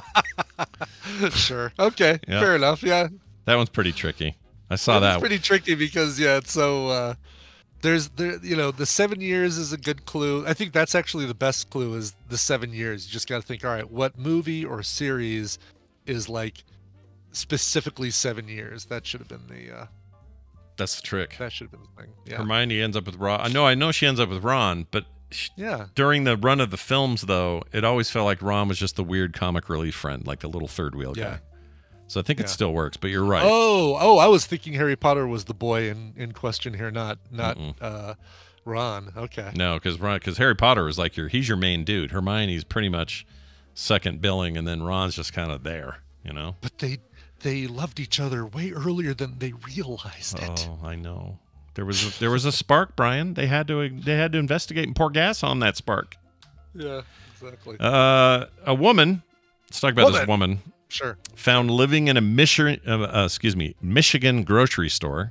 B: Sure. Okay.
A: Yeah.
B: Fair enough. Yeah.
A: That one's pretty tricky. I saw
B: It's
A: that.
B: pretty tricky because yeah, it's so uh, there's there you know the seven years is a good clue. I think that's actually the best clue is the seven years. You just got to think, all right, what movie or series is like specifically seven years? That should have been the uh,
A: That's the trick.
B: that should have been the thing. Yeah.
A: Hermione ends up with Ron. I know. I know she ends up with Ron, but sh-
B: Yeah.
A: during the run of the films, though, it always felt like Ron was just the weird comic relief friend, like the little third wheel
B: Yeah.
A: guy. So I think it
B: Yeah.
A: still works. But you're right.
B: Oh, oh, I was thinking Harry Potter was the boy in, in question here, not not uh, Ron. Okay.
A: No, because because Harry Potter is like your he's your main dude. Hermione's pretty much second billing, and then Ron's just kind of there. You know.
B: But they they loved each other way earlier than they realized it.
A: Oh, I know. There was a, there was a spark, Brian. They had to they had to investigate and pour gas on that spark.
B: Yeah, exactly.
A: Uh, a woman. Let's talk about this
B: Woman.
A: woman.
B: Sure.
A: Found living in a Michigan, uh, uh, excuse me, Michigan grocery store.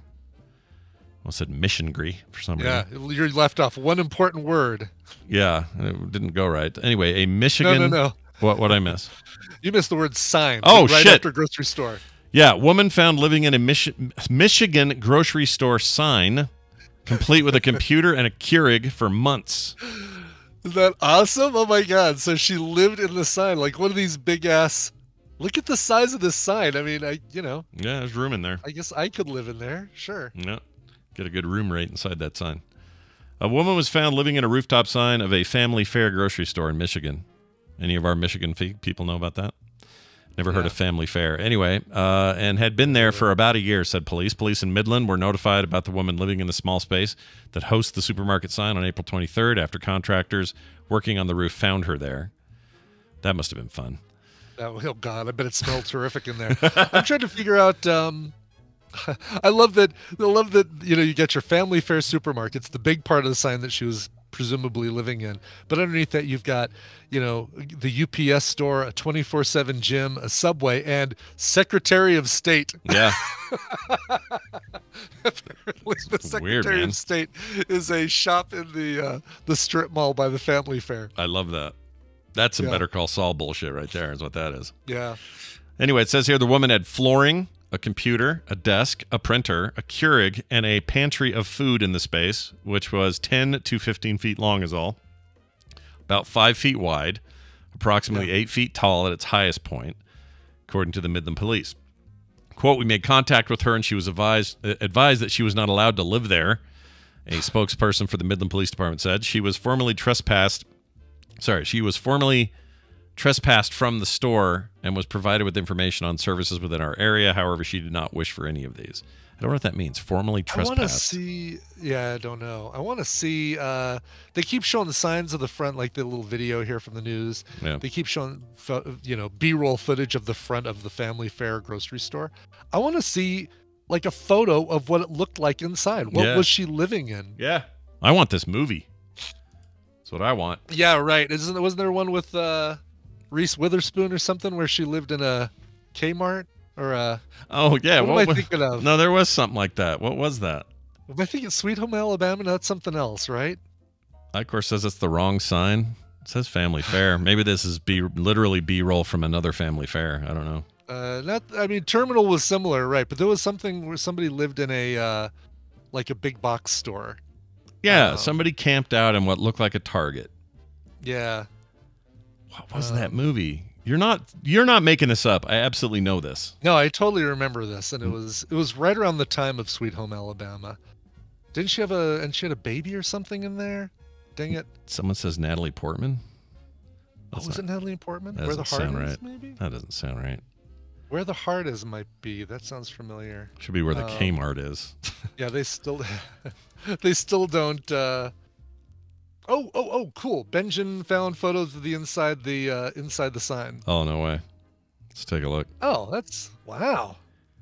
A: I said Michigan for some
B: Yeah,
A: reason.
B: you're left off one important word.
A: Yeah, it didn't go right. Anyway, a Michigan.
B: No, no, no.
A: What what I miss?
B: You missed the word sign.
A: Oh,
B: right
A: shit.
B: after grocery store.
A: Yeah, woman found living in a Mich- Michigan grocery store sign, complete with a computer and a Keurig for months.
B: Is that awesome? Oh my god! So she lived in the sign, like one of these big ass. Look at the size of this sign. I mean, I you know,
A: Yeah, there's room in there.
B: I guess I could live in there. Sure.
A: Yeah, get a good room rate inside that sign. A woman was found living in a rooftop sign of a family fare grocery store in Michigan. Any of our Michigan fe- people know about that? Never heard
B: Yeah.
A: of family fare. Anyway, uh, and had been there for about a year, said police. Police in Midland were notified about the woman living in the small space that hosts the supermarket sign on April twenty-third after contractors working on the roof found her there. That must have been fun.
B: Oh, oh god! I bet it smelled terrific in there. I'm trying to figure out. Um, I love that. I love that. You know, you get your family fare supermarkets, the big part of the sign that she was presumably living in, but underneath that you've got, you know, the U P S store, a twenty-four seven gym, a Subway, and Secretary of State.
A: Yeah.
B: Apparently, the Secretary
A: weird, man.
B: of State is a shop in the uh, the strip mall by the family fair.
A: I love that. That's some
B: Yeah.
A: Better Call Saul bullshit right there is what that is.
B: Yeah.
A: Anyway, it says here the woman had flooring, a computer, a desk, a printer, a Keurig, and a pantry of food in the space, which was ten to fifteen feet long is all. About five feet wide, approximately
B: Yeah.
A: eight feet tall at its highest point, according to the Midland police. Quote, we made contact with her and she was advised, uh, advised that she was not allowed to live there. A spokesperson for the Midland Police Department said she was formally trespassed. Sorry, she was formally trespassed from the store and was provided with information on services within our area. However, she did not wish for any of these. I don't know what that means. Formally
B: I want to
A: trespassed.
B: see. Yeah, I don't know. I want to see. Uh, they keep showing the signs of the front, like the little video here from the news.
A: Yeah.
B: They keep showing, pho- you know, B-roll footage of the front of the family fare grocery store. I want to see like a photo of what it looked like inside. What
A: Yeah.
B: was she living in?
A: Yeah. I want this movie. That's what I want.
B: Yeah, right. Isn't wasn't there one with uh, Reese Witherspoon or something where she lived in a Kmart or a?
A: Oh, yeah.
B: What am I
A: was-
B: thinking of?
A: No, there was something like that. What was that?
B: Am I thinking Sweet Home Alabama? No, that's something else, right?
A: Of course, says it's the wrong sign. It says family fair. Maybe this is B, literally B-roll from another family fair. I don't know.
B: Uh, not. I mean, Terminal was similar, right? But there was something where somebody lived in a, uh, like a big box store.
A: Yeah,
B: Um,
A: somebody camped out in what looked like a Target.
B: Yeah.
A: What was
B: Um,
A: that movie? You're not you're not making this up. I absolutely know this.
B: No, I totally remember this, and it
A: Mm.
B: was it was right around the time of Sweet Home Alabama. Didn't she have a and she had a baby or something in there? Dang it!
A: Someone says Natalie Portman.
B: Oh,
A: That's
B: was
A: not-
B: it Natalie Portman?
A: that
B: Where the
A: doesn't
B: heart
A: sound
B: is,
A: right.
B: maybe.
A: That doesn't sound right.
B: Where the heart is might be. That sounds familiar.
A: Should be where the
B: Um,
A: Kmart is.
B: Yeah, they still they still don't. Uh... Oh, oh, oh! Cool. Benjamin found photos of the inside the uh, inside the sign.
A: Oh, no way. Let's take a look.
B: Oh, that's wow.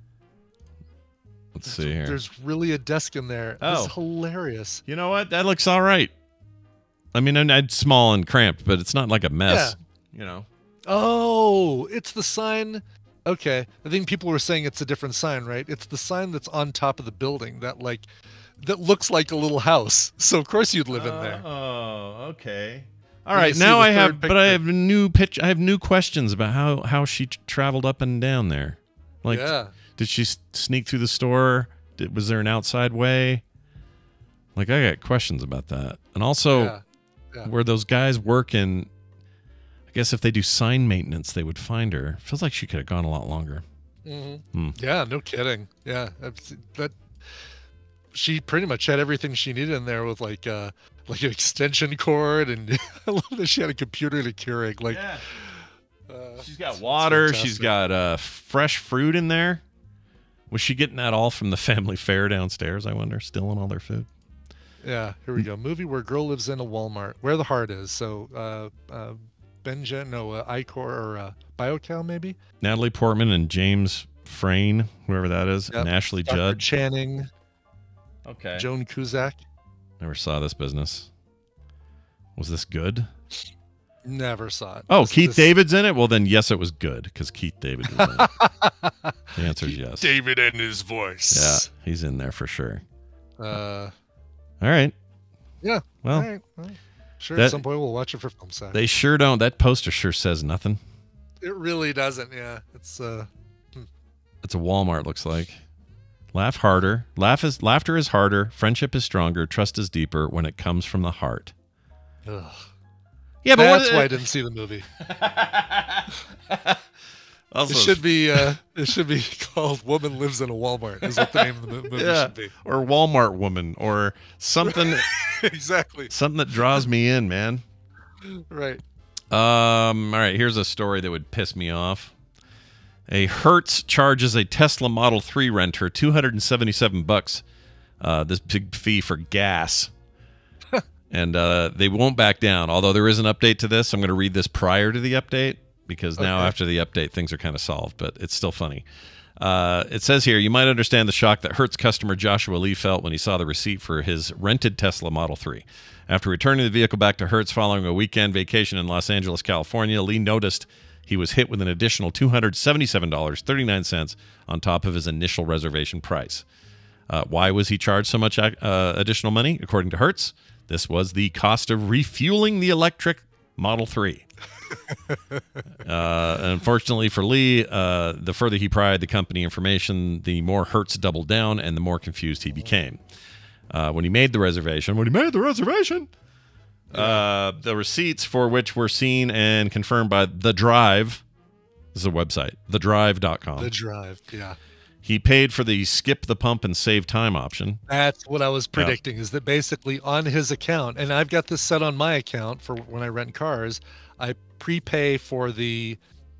A: Let's see here.
B: There's really a desk in there. This is
A: Oh.
B: hilarious.
A: You know what? That looks all right. I mean, I- it's small and cramped, but it's not like a mess. You know.
B: Oh, it's the sign. Okay, I think people were saying it's a different sign, right? It's the sign that's on top of the building that like that looks like a little house. So of course you'd live in there.
A: Oh, okay. All
B: When you
A: right,
B: see
A: now
B: the
A: I have,
B: third
A: but I
B: picture.
A: have new pitch. I have new questions about how how she t- traveled up and down there. Like,
B: Yeah.
A: did she s- sneak through the store? Did, was there an outside way? Like, I got questions about that. And also,
B: Yeah. Yeah.
A: where those guys work in, I guess if they do sign maintenance, they would find her. Feels like she could have gone a lot longer.
B: hmm
A: Hmm.
B: Yeah, no kidding. Yeah, that's, that she pretty much had everything she needed in there with like uh like an extension cord, and I love that she had a computer to Keurig. Like,
A: Yeah.
B: uh,
A: She's got
B: it's
A: water. She's
B: fantastic.
A: got uh, fresh fruit in there. Was she getting that all from the family fare downstairs, I wonder, stealing all their food?
B: Yeah, here we go. Movie where girl lives in a Walmart, where the heart is. So, uh, uh, Benja, no, uh, Icor or uh, BioCow, maybe.
A: Natalie Portman and James Frayne, whoever that is,
B: Yep.
A: and Ashley
B: Doctor
A: Judd.
B: Channing,
A: Okay.
B: Joan Cusack.
A: Never saw this business. Was this good?
B: Never saw it.
A: Oh,
B: This-
A: Keith
B: this-
A: David's in it? Well, then, yes, it was good, because Keith David was in it. The answer is yes.
B: David and his voice.
A: Yeah, he's in there for sure.
B: Uh,
A: All right.
B: yeah.
A: Well,
B: All right. Well, sure.
A: that-
B: At some point we'll watch it for film sack.
A: they sure don't. That poster sure says nothing.
B: It really doesn't. Yeah. It's uh.
A: It's a Walmart, looks like. Laugh harder. Laugh is laughter is harder. Friendship is stronger. Trust is deeper when it comes from the heart.
B: Ugh.
A: Yeah, but
B: That's
A: what,
B: why I didn't see the movie.
A: also,
B: It should be. Uh, it should be called "Woman Lives in a Walmart." Is what the name of the mo- movie
A: yeah,
B: should be.
A: or Walmart woman, or something,
B: Exactly.
A: something that draws me in, man.
B: Right.
A: Um. All right. Here's a story that would piss me off. A Hertz charges a Tesla Model three renter two hundred seventy-seven bucks. Uh, this big fee for gas. And uh, they won't back down. Although there is an update to this. I'm going to read this prior to the update because now
B: Okay.
A: after the update, things are kind of solved, but it's still funny. Uh, it says here, you might understand the shock that Hertz customer Joshua Lee felt when he saw the receipt for his rented Tesla Model three. After returning the vehicle back to Hertz following a weekend vacation in Los Angeles, California, Lee noticed he was hit with an additional two hundred seventy-seven dollars and thirty-nine cents on top of his initial reservation price. Uh, why was he charged so much uh, additional money? According to Hertz, this was the cost of refueling the electric Model three. uh, unfortunately for Lee, uh, the further he pried the company information, the more Hertz doubled down and the more confused he became. Uh, when he made the reservation, when he made the reservation, uh, the receipts for which were seen and confirmed by The Drive, this is a website, the drive dot com.
B: The Drive. Yeah.
A: He paid for the skip the pump and save time option.
B: That's what I was predicting. Is that basically on his account, and I've got this set on my account for when I rent cars. I prepay for the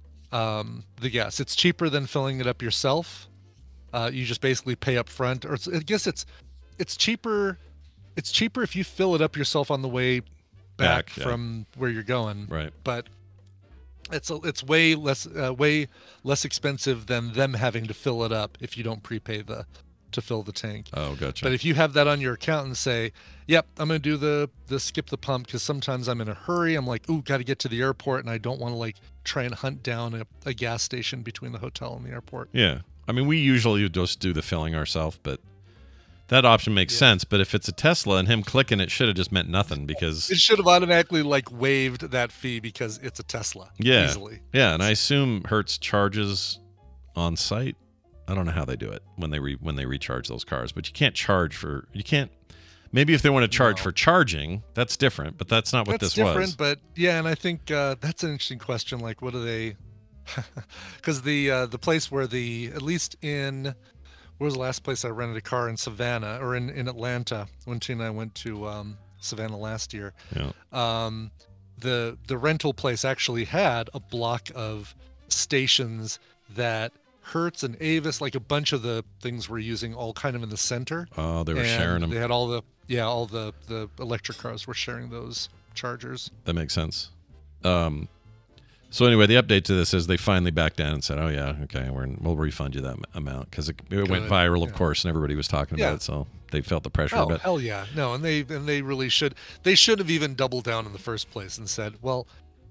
B: um, the gas. It's cheaper than filling it up yourself. Uh, you just basically pay up front, or it's, I guess it's it's cheaper. It's cheaper if you fill it up yourself on the way back,
A: Back, yeah.
B: from where you're going.
A: Right.
B: But it's a, it's way less uh, way less expensive than them having to fill it up if you don't prepay the to fill the tank.
A: Oh, gotcha.
B: But if you have that on your account and say, "Yep, I'm going to do the the skip the pump," because sometimes I'm in a hurry. I'm like, "Ooh, got to get to the airport," and I don't want to like try and hunt down a, a gas station between the hotel and the airport.
A: Yeah. I mean, we usually just do the filling ourselves, but that option makes
B: Yeah.
A: sense. But if it's a Tesla and him clicking it should have just meant nothing because
B: It should have automatically like waived that fee because it's a Tesla.
A: Yeah.
B: Easily.
A: yeah, and I assume Hertz charges on site. I don't know how they do it when they re, when they recharge those cars, but you can't charge for you can't. Maybe if they want to charge
B: No.
A: for charging, that's different. But that's not what
B: That's
A: this
B: different,
A: was.
B: but yeah, and I think uh, that's an interesting question. Like, what do they? Because the uh, the place where the at least in where was the last place I rented a car in Savannah or in in Atlanta when Tina and I went to um, Savannah last year.
A: Yeah.
B: Um, the the rental place actually had a block of stations that Hertz and Avis, like a bunch of the things we're using, all kind of in the center.
A: Oh, they were
B: And
A: sharing them.
B: They had all the yeah, all the the electric cars were sharing those chargers.
A: That makes sense. Um, so anyway, the update to this is they finally backed down and said, "Oh yeah, okay, we're we'll refund you that m- amount," because it, it went
B: Good,
A: viral, of
B: yeah.
A: course, and everybody was talking
B: Yeah.
A: about it, so they felt the pressure.
B: Oh
A: But
B: hell yeah, no, and they and they really should. They should have even doubled down in the first place and said, "Well,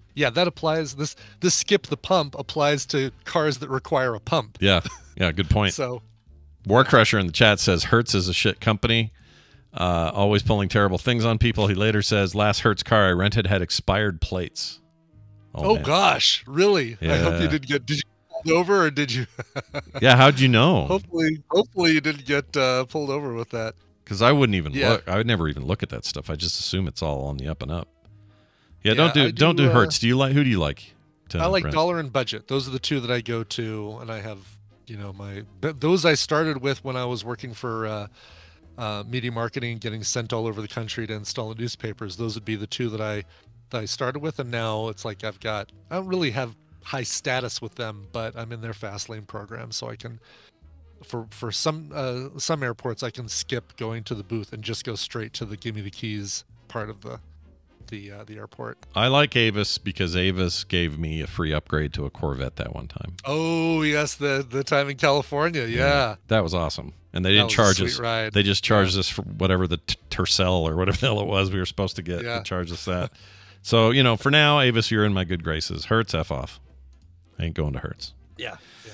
B: Yeah, that applies. This this skip the pump applies to cars that require a pump.
A: Yeah, yeah, good point.
B: So,
A: War Crusher in the chat says Hertz is a shit company, uh, always pulling terrible things on people. He later says, last Hertz car I rented had expired plates.
B: oh,
A: man.
B: gosh, really? I hope
A: Yeah.
B: you didn't get. Did you get pulled over or did you?
A: Yeah, how'd you know?
B: hopefully, hopefully you didn't get uh, pulled over with that.
A: Because I wouldn't even
B: Yeah.
A: look. I would never even look at that stuff. I just assume it's all on the up and up. Yeah,
B: Yeah,
A: don't do,
B: I
A: don't
B: do,
A: do
B: uh,
A: Hertz. Do you like? Who do you like? To
B: I like
A: rent?
B: Dollar and Budget. Those are the two that I go to, and I have, you know, my th- those I started with when I was working for uh, uh, media marketing, getting sent all over the country to install in newspapers. Those would be the two that I that I started with, and now it's like I've got. I don't really have high status with them, but I'm in their fast lane program, so I can. For for some uh, some airports, I can skip going to the booth and just go straight to the give me the keys part of the the uh, the airport.
A: I like Avis because Avis gave me a free upgrade to a Corvette that one time.
B: Oh yes, the the time in California, yeah.
A: That was awesome. And they
B: That
A: didn't
B: was a
A: charge
B: sweet
A: us.
B: ride.
A: They just charged us for whatever the t- Tercel or whatever the hell it was we were supposed to get.
B: Yeah.
A: They charged us that. So, you know, for now, Avis, you're in my good graces. Hertz, F off. I ain't going to Hertz.
B: Yeah, yeah.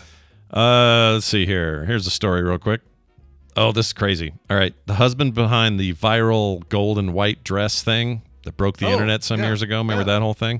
A: Uh, let's see here. Here's the story real quick. Oh, this is crazy. All right. The husband behind the viral gold and white dress thing that broke the
B: Oh,
A: internet some
B: yeah,
A: years ago. Remember
B: yeah.
A: that whole thing?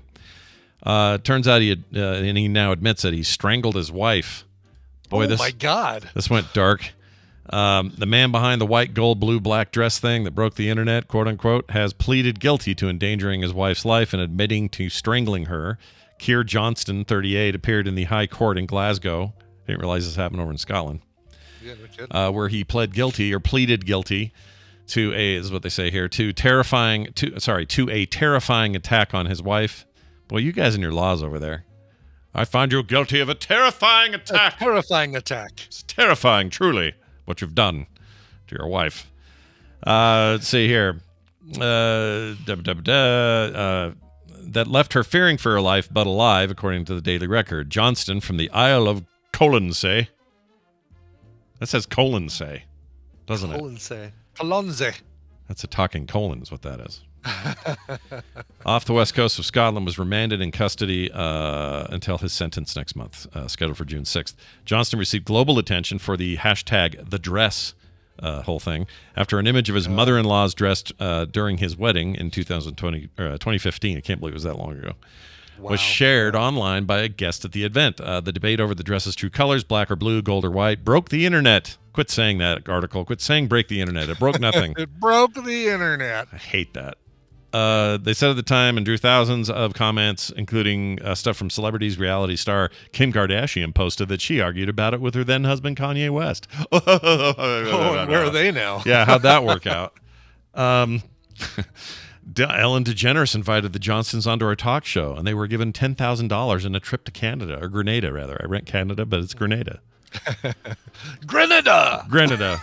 A: Uh, turns out he had, uh, and he now admits that he strangled his wife. Boy,
B: oh
A: this
B: my God.
A: this went dark. Um, the man behind the white, gold, blue, black dress thing that broke the internet, quote unquote, has pleaded guilty to endangering his wife's life and admitting to strangling her. Keir Johnston, thirty-eight, appeared in the High Court in Glasgow. Didn't realize this happened over in Scotland.
B: Yeah, no kidding.
A: Uh, where he pled guilty or pleaded guilty to a is what they say here to terrifying to sorry to a terrifying attack on his wife. Boy, you guys and your laws over there. I find you guilty of a terrifying
B: A
A: attack.
B: terrifying attack.
A: It's terrifying, truly, what you've done to your wife. Uh, let's see here. Uh, da, da, da, uh, that left her fearing for her life, but alive, according to the Daily Record. Johnston from the Isle of Colonsay. That says Colonsay, doesn't it?
B: Colonsay. Colonsay.
A: That's a talking colon is what that is. Off the west coast of Scotland, was remanded in custody uh, until his sentence next month, uh, scheduled for June sixth. Johnston received global attention for the hashtag the dress uh, whole thing after an image of his mother-in-law's dressed uh, during his wedding in two thousand twenty, uh, twenty fifteen. I can't believe it was that long ago.
B: Wow.
A: Was shared online by a guest at the event. Uh, the debate over the dress's true colors, black or blue, gold or white, broke the internet. Quit saying that, article. Quit saying break the internet. It broke nothing.
B: It broke the internet.
A: I hate that. Uh, they said at the time and drew thousands of comments, including uh, stuff from celebrities. Reality star Kim Kardashian posted that she argued about it with her then husband Kanye West.
B: Oh, and where are they now?
A: Yeah, how'd that work out? Um, De- Ellen DeGeneres invited the Johnstons onto her talk show, and they were given ten thousand dollars and a trip to Canada, or Grenada, rather. I rent Canada, but it's Grenada.
B: GRENADAH.
A: Grenada.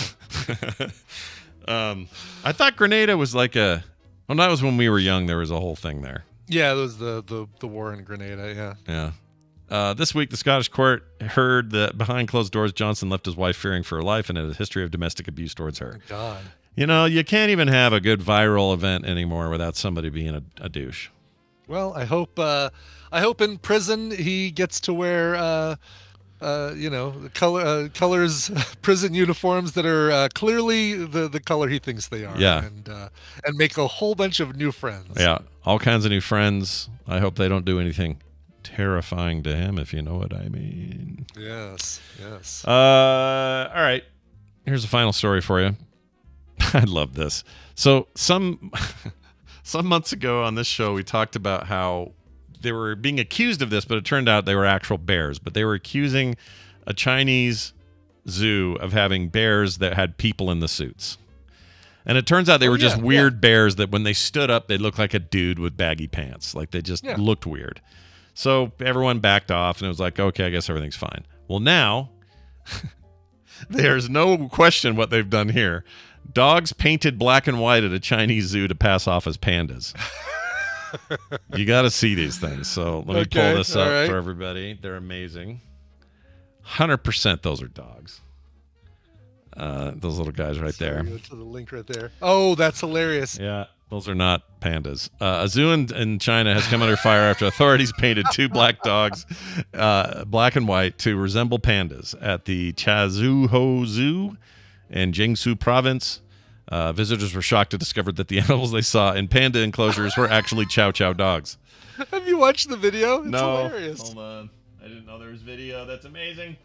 A: um, I thought Grenada was like a... Well, that was when we were young. There was a whole thing there.
B: Yeah, it was the, the, the war in Grenada, yeah.
A: Yeah. Uh, this week, the Scottish court heard that behind closed doors, Johnson left his wife fearing for her life and had a history of domestic abuse towards her.
B: God.
A: You know, you can't even have a good viral event anymore without somebody being a, a douche.
B: Well, I hope uh, I hope in prison he gets to wear uh, uh, you know the color uh, colors prison uniforms that are uh, clearly the, the color he thinks they are.
A: Yeah.
B: and uh, and make a whole bunch of new friends.
A: Yeah, all kinds of new friends. I hope they don't do anything terrifying to him, if you know what I mean.
B: Yes. Yes.
A: Uh, all right. Here's a final story for you. I love this. So some some months ago on this show, we talked about how they were being accused of this, but it turned out they were actual bears. But they were accusing a Chinese zoo of having bears that had people in the suits. And it turns out they
B: Oh,
A: were just
B: yeah,
A: weird
B: yeah.
A: bears that when they stood up, they looked like a dude with baggy pants. Like they just
B: Yeah.
A: looked weird. So everyone backed off, and it was like, okay, I guess everything's fine. Well, now there's no question what they've done here. Dogs painted black and white at a Chinese zoo to pass off as pandas. You got to see these things. So let me
B: Okay,
A: pull this
B: all
A: up
B: right.
A: for everybody. They're amazing. one hundred percent those are dogs. Uh, those little guys right there.
B: Go to the link right there. Oh, that's hilarious.
A: Yeah. Those are not pandas. Uh, a zoo in, in China has come under fire after authorities painted two black dogs, uh, black and white, to resemble pandas at the Chazhou Zoo in Jiangsu province. Uh, visitors were shocked to discover that the animals they saw in panda enclosures were actually Chow-Chow dogs.
B: Have you watched the video? It's
A: no.
B: hilarious.
A: Hold on. I didn't know there was video. That's amazing.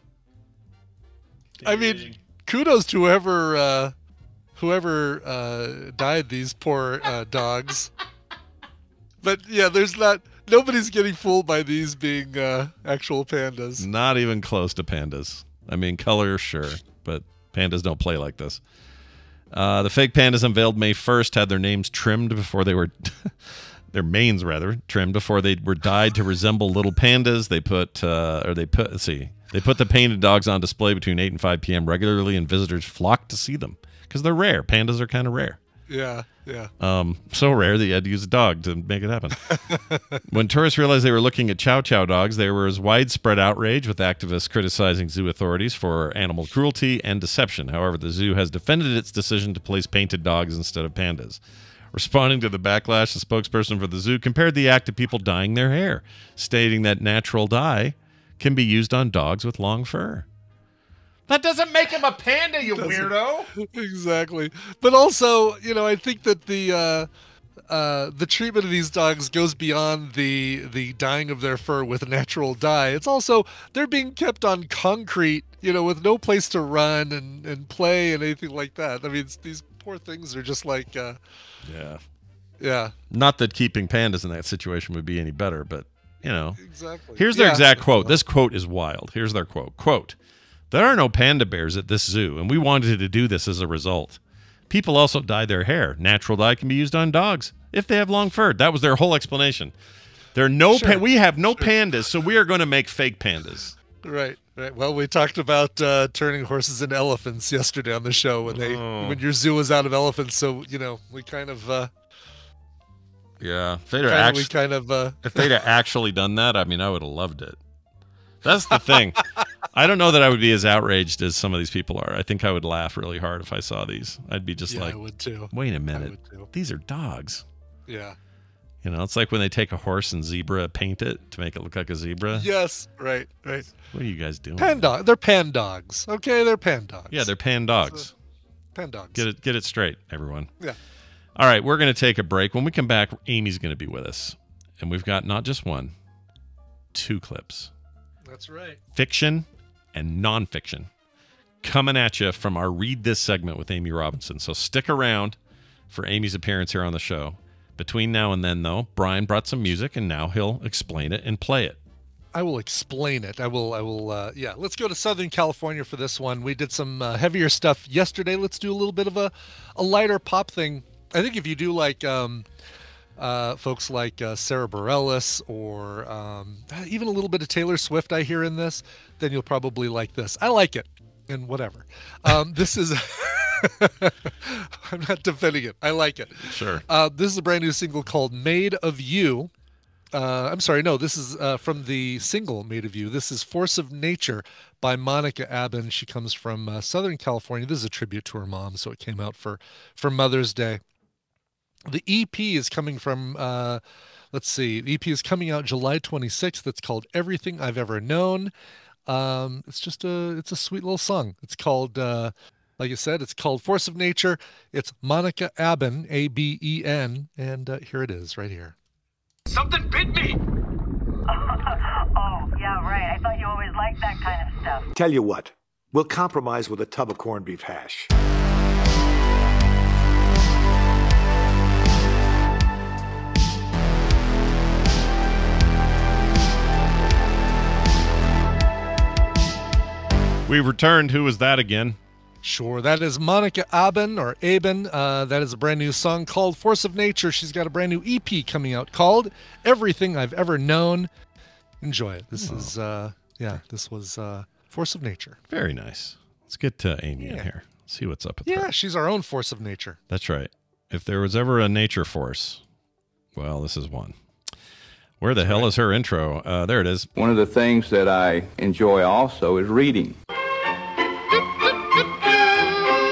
A: Keep
B: I mean,
A: reading.
B: kudos to whoever uh, whoever uh, died these poor uh, dogs. But yeah, there's not nobody's getting fooled by these being uh, actual pandas.
A: Not even close to pandas. I mean, color, sure, but pandas don't play like this. Uh, the fake pandas unveiled May first had their names trimmed before they were, their manes rather, trimmed before they were dyed to resemble little pandas. They put, uh, or they put, let's see, they put the painted dogs on display between eight and five p m regularly, and visitors flocked to see them because they're rare. Pandas are kind of rare.
B: Yeah, yeah.
A: Um, so rare that you had to use a dog to make it happen. When tourists realized they were looking at Chow-Chow dogs, there was widespread outrage, with activists criticizing zoo authorities for animal cruelty and deception. However, the zoo has defended its decision to place painted dogs instead of pandas. Responding to the backlash, the spokesperson for the zoo compared the act to people dyeing their hair, stating that natural dye can be used on dogs with long fur. That doesn't make him a panda, you weirdo.
B: Exactly. But also, you know, I think that the uh, uh, the treatment of these dogs goes beyond the the dyeing of their fur with natural dye. It's also they're being kept on concrete, you know, with no place to run and, and play and anything like that. I mean, it's, these poor things are just like, uh,
A: yeah,
B: yeah.
A: Not that keeping pandas in that situation would be any better, but you know,
B: exactly.
A: Here's their
B: yeah.
A: exact quote. This quote is wild. Here's their quote. Quote. There are no panda bears at this zoo, and we wanted to do this as a result. People also dye their hair. Natural dye can be used on dogs if they have long fur. That was their whole explanation. There are no
B: Sure.
A: pa- we have no
B: Sure.
A: pandas, so we are going to make fake pandas.
B: Right, right. Well, we talked about uh, turning horses into elephants yesterday on the show when they
A: Oh.
B: when your zoo was out of elephants. So you know, we kind of uh,
A: Yeah, if they'd have
B: kind of,
A: actually,
B: we kind of uh,
A: if they'd have actually done that, I mean, I would have loved it. That's the thing. I don't know that I would be as outraged as some of these people are. I think I would laugh really hard if I saw these. I'd be just
B: yeah,
A: like,
B: I would too.
A: wait a
B: I
A: minute.
B: would too.
A: These are dogs.
B: Yeah.
A: You know, it's like when they take a horse and zebra, paint it to make it look like a zebra.
B: Yes. Right. Right.
A: What are you guys doing?
B: Pan dog. They're pan dogs. Okay, they're pan dogs.
A: Yeah, they're pan dogs.
B: pan dogs.
A: Get it, get it straight, everyone.
B: Yeah.
A: All right, we're going to take a break. When we come back, Amy's going to be with us, and we've got not just one, two clips.
B: That's right.
A: Fiction and nonfiction coming at you from our Read This segment with Amy Robinson. So stick around for Amy's appearance here on the show. Between now and then, though, Brian brought some music, and now he'll explain it and play it.
B: I will explain it. I will. I will. Uh, yeah. Let's go to Southern California for this one. We did some uh, heavier stuff yesterday. Let's do a little bit of a, a lighter pop thing. I think if you do like um, uh, folks like uh, Sarah Bareilles or um, even a little bit of Taylor Swift, I hear in this, then you'll probably like this. I like it, and whatever. Um, this is. I'm not defending it. I like it.
A: Sure.
B: Uh, this is a brand new single called "Made of You." Uh, I'm sorry, no, this is uh, from the single Made of You. This is Force of Nature by Monica Abbin. She comes from uh, Southern California. This is a tribute to her mom, so it came out for, for Mother's Day. The E P is coming from, uh, let's see, the E P is coming out July twenty-sixth. It's called Everything I've Ever Known. Um, it's just a, it's a sweet little song. It's called, uh, like I said, it's called Force of Nature. It's Monica Abbin, A B E N, and uh, here it is right here.
F: Something bit me!
G: Oh, yeah, right. I thought you always liked that kind of stuff.
H: Tell you what, we'll compromise with a tub of corned beef hash.
A: We've returned. Who was that again?
B: Sure, that is Monica Abbin, or Aben. Uh, that is a brand new song called Force of Nature. She's got a brand new E P coming out called Everything I've Ever Known. Enjoy it. This oh. is, uh, yeah, this was uh, Force of Nature.
A: Very nice. Let's get to Amy
B: yeah.
A: in here. See what's up with
B: yeah,
A: her.
B: Yeah, she's our own force of nature.
A: That's right. If there was ever a nature force, well, this is one. Where the That's hell right. is her intro? Uh, there it is.
I: One of the things that I enjoy also is reading.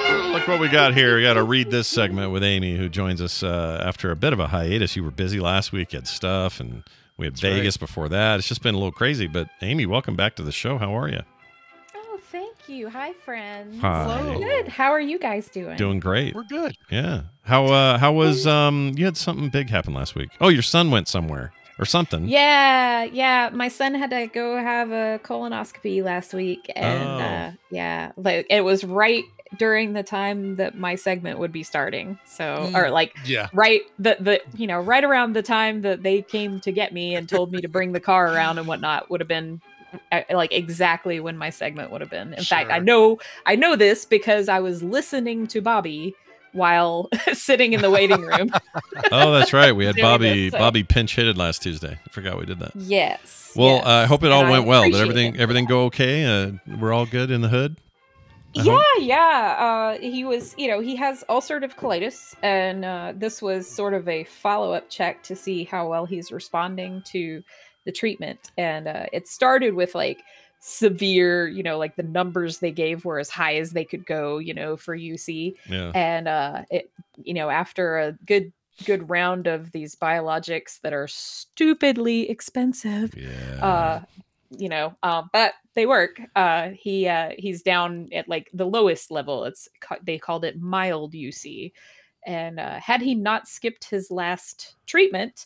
A: what we got here. We got to read this segment with Amy, who joins us uh, after a bit of a hiatus. You were busy last week, you had stuff, and we had That's Vegas right. before that. It's just been a little crazy. But Amy, welcome back to the show. How are you?
I: Oh, thank you. Hi, friends.
A: Hi.
I: I'm good. How are you guys doing?
A: Doing great.
B: We're good.
A: Yeah. How uh, how was um? You had something big happen last week. Oh, your son went somewhere. Or something.
I: Yeah, yeah. My son had to go have a colonoscopy last week, and
A: oh.
I: uh, yeah, like it was right during the time that my segment would be starting. So, mm, or like,
B: yeah,
I: right the the you know right around the time that they came to get me and told me to bring the car around and whatnot would have been like exactly when my segment would have been. In sure. fact, I know I know this because I was listening to Bobby while sitting in the waiting room.
A: Oh, that's right. We had Bobby
I: this, so.
A: Bobby pinch hitted last Tuesday. I forgot we did that.
I: Yes.
A: Well,
I: yes.
A: Uh, I hope it all
I: and
A: went
I: I
A: well. Did everything
I: it.
A: everything go okay? Uh, we're all good in the hood? I
I: yeah,
A: hope?
I: yeah. Uh, he was, you know, he has ulcerative colitis, and uh, this was sort of a follow-up check to see how well he's responding to the treatment. And uh, it started with like severe, you know, like the numbers they gave were as high as they could go, you know, for U C.
A: Yeah.
I: And uh it, you know, after a good good round of these biologics that are stupidly expensive,
A: yeah.
I: uh you know, um but they work. Uh he uh he's down at like the lowest level. It's they called it mild U C. And uh had he not skipped his last treatment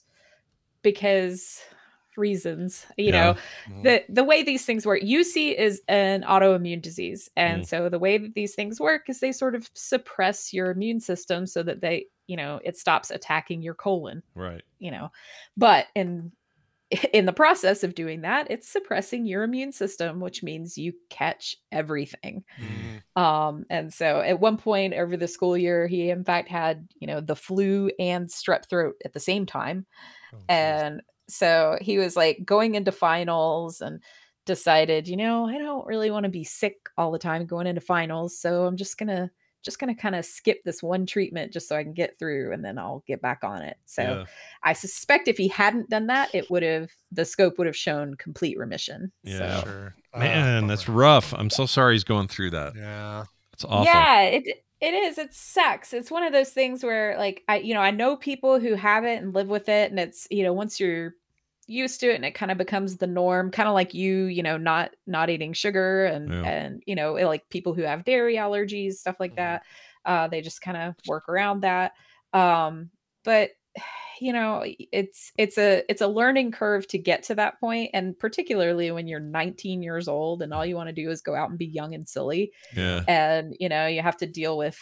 I: because reasons, you yeah. know, mm-hmm. the the way these things work, U C is an autoimmune disease, and mm. so the way that these things work is they sort of suppress your immune system so that they, you know, it stops attacking your colon,
A: right?
I: You know, but in in the process of doing that, it's suppressing your immune system, which means you catch everything. Mm. Um, and so at one point over the school year, he in fact had, you know, the flu and strep throat at the same time, oh, and so he was like going into finals and decided, you know, I don't really want to be sick all the time going into finals. So I'm just going to just going to kind of skip this one treatment just so I can get through, and then I'll get back on it. So yeah. I suspect if he hadn't done that, it would have, the scope would have shown complete remission.
A: Yeah.
I: So,
A: sure. Man, uh, that's rough. I'm so sorry he's going through that.
B: Yeah.
A: It's awful.
I: Yeah. It, It is. It sucks. It's one of those things where, like, I, you know, I know people who have it and live with it, and it's, you know, once you're used to it and it kind of becomes the norm, kind of like you, you know, not not eating sugar and yeah. and you know, like people who have dairy allergies, stuff like that. Uh, they just kind of work around that. Um, but you know, it's it's a it's a learning curve to get to that point, and particularly when you're nineteen years old and all you want to do is go out and be young and silly.
A: Yeah.
I: And you know, you have to deal with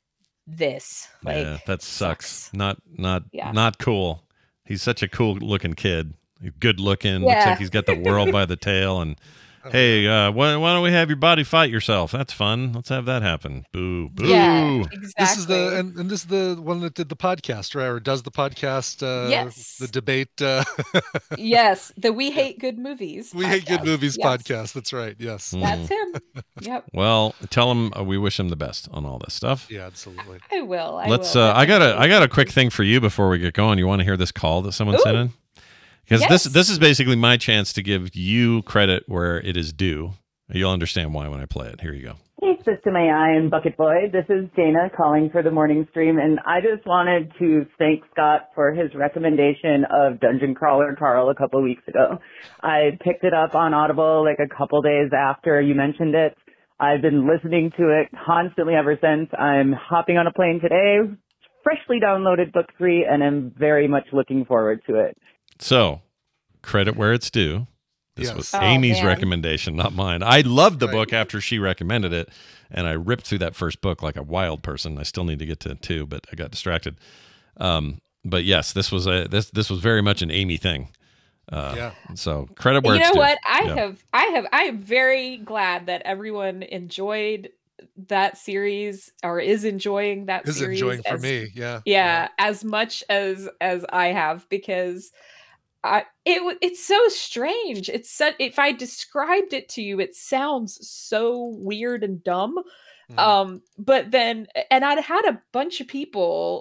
I: this. Like,
A: yeah, that sucks.
I: sucks.
A: Not not
I: yeah.
A: not cool. He's such a cool looking kid. He's good looking.
I: Yeah.
A: Looks like he's got the world by the tail. And hey, uh, why, why don't we have your body fight yourself? That's fun. Let's have that happen. Boo, boo.
I: Yeah, exactly.
B: This is the and, and this is the one that did the podcast, right? Or does the podcast? Uh,
I: yes.
B: The debate. Uh...
I: yes, the We Hate Good Movies.
B: We
I: podcast.
B: Hate Good Movies
I: yes.
B: podcast. That's right. Yes,
I: that's him. Yep.
A: Well, tell him uh, we wish him the best on all this stuff.
B: Yeah, absolutely.
I: I will. I
A: Let's.
I: will,
A: Uh, I got a. I got a quick thing for you before we get going. You want to hear this call that someone Ooh. sent in? Because
I: yes.
A: this this is basically my chance to give you credit where it is due. You'll understand why when I play it. Here you go.
J: Hey, System A I and Bucket Boy. This is Dana calling for the morning stream, and I just wanted to thank Scott for his recommendation of Dungeon Crawler Carl a couple weeks ago. I picked it up on Audible like a couple days after you mentioned it. I've been listening to it constantly ever since. I'm hopping on a plane today, freshly downloaded book three, and I'm very much looking forward to it.
A: So, credit where it's due. This
B: yes.
A: was
I: oh,
A: Amy's
I: man.
A: recommendation, not mine. I loved the
B: right.
A: book after she recommended it, and I ripped through that first book like a wild person. I still need to get to two, but I got distracted. Um, but yes, this was a this this was very much an Amy thing. Uh,
B: yeah.
A: So credit where
I: you
A: it's
I: know
A: due.
I: what? I
A: yeah.
I: have, I have, I am very glad that everyone enjoyed that series or is enjoying that
B: is
I: series.
B: enjoying for
I: as,
B: me. Yeah.
I: yeah. Yeah. As much as, as I have, because I, it, it's so strange. It's so, if I described it to you, it sounds so weird and dumb. Mm. Um, but then, and I'd had a bunch of people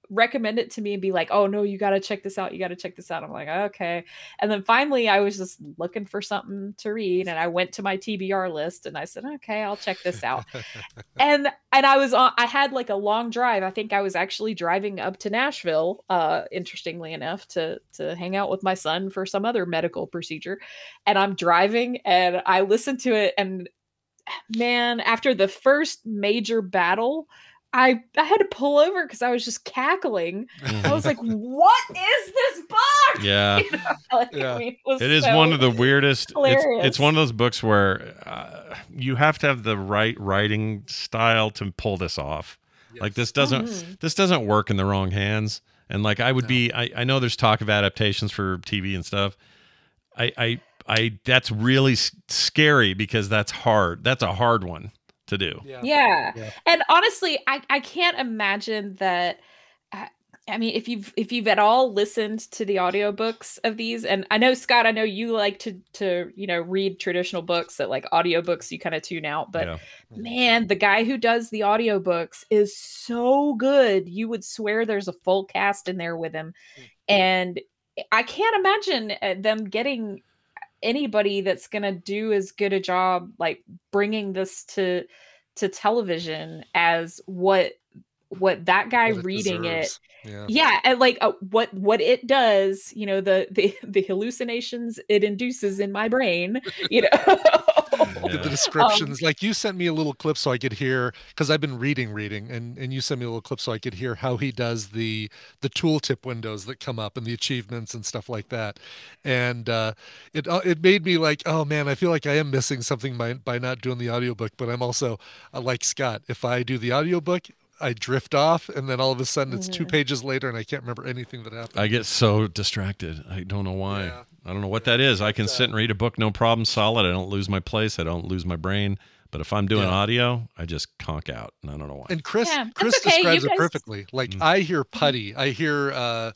I: recommend it to me and be like, oh no, you got to check this out. You got to check this out. I'm like, okay. And then finally I was just looking for something to read. And I went to my T B R list and I said, okay, I'll check this out. and, and I was on, I had like a long drive. I think I was actually driving up to Nashville, uh, interestingly enough, to, to hang out with my son for some other medical procedure. And I'm driving and I listened to it, and man, after the first major battle, I I had to pull over because I was just cackling. I was like, "What is this book?"
A: Yeah,
I: you know, like,
A: yeah.
I: I mean, it,
A: it is
I: so
A: one of the weirdest. It's,
I: hilarious.
A: it's one of those books where uh, you have to have the right writing style to pull this off. Yes. Like this doesn't mm-hmm. this doesn't work in the wrong hands. And like I would no. be, I, I know there's talk of adaptations for T V and stuff. I I I that's really scary because that's hard. That's a hard one to do.
I: Yeah. yeah. yeah. And honestly, I, I can't imagine that. Uh, I mean, if you've, if you've at all listened to the audiobooks of these, and I know, Scott, I know you like to, to, you know, read traditional books that like audiobooks, you kind of tune out, but yeah. man, the guy who does the audiobooks is so good. You would swear there's a full cast in there with him. And I can't imagine them getting anybody that's going to do as good a job like bringing this to to television as what what that guy what reading deserves. it yeah, yeah and like uh, what what it does, you know, the the the hallucinations it induces in my brain, you know.
B: Yeah. The descriptions, um, like you sent me a little clip so I could hear, because I've been reading reading and and you sent me a little clip so I could hear how he does the the tooltip windows that come up and the achievements and stuff like that. And uh it uh, it made me like, oh man, I feel like I am missing something by by not doing the audiobook. But I'm also uh, like Scott, if I do the audiobook, I drift off, and then all of a sudden it's two pages later and I can't remember anything that happened.
A: I get so distracted. I don't know why. Yeah. I don't know what that is. I can sit and read a book, no problem, solid. I don't lose my place. I don't lose my brain. But if I'm doing yeah. audio, I just conk out, and I don't know why.
B: And Chris, yeah, Chris okay. describes guys... it perfectly. Like mm. I hear putty. I hear uh,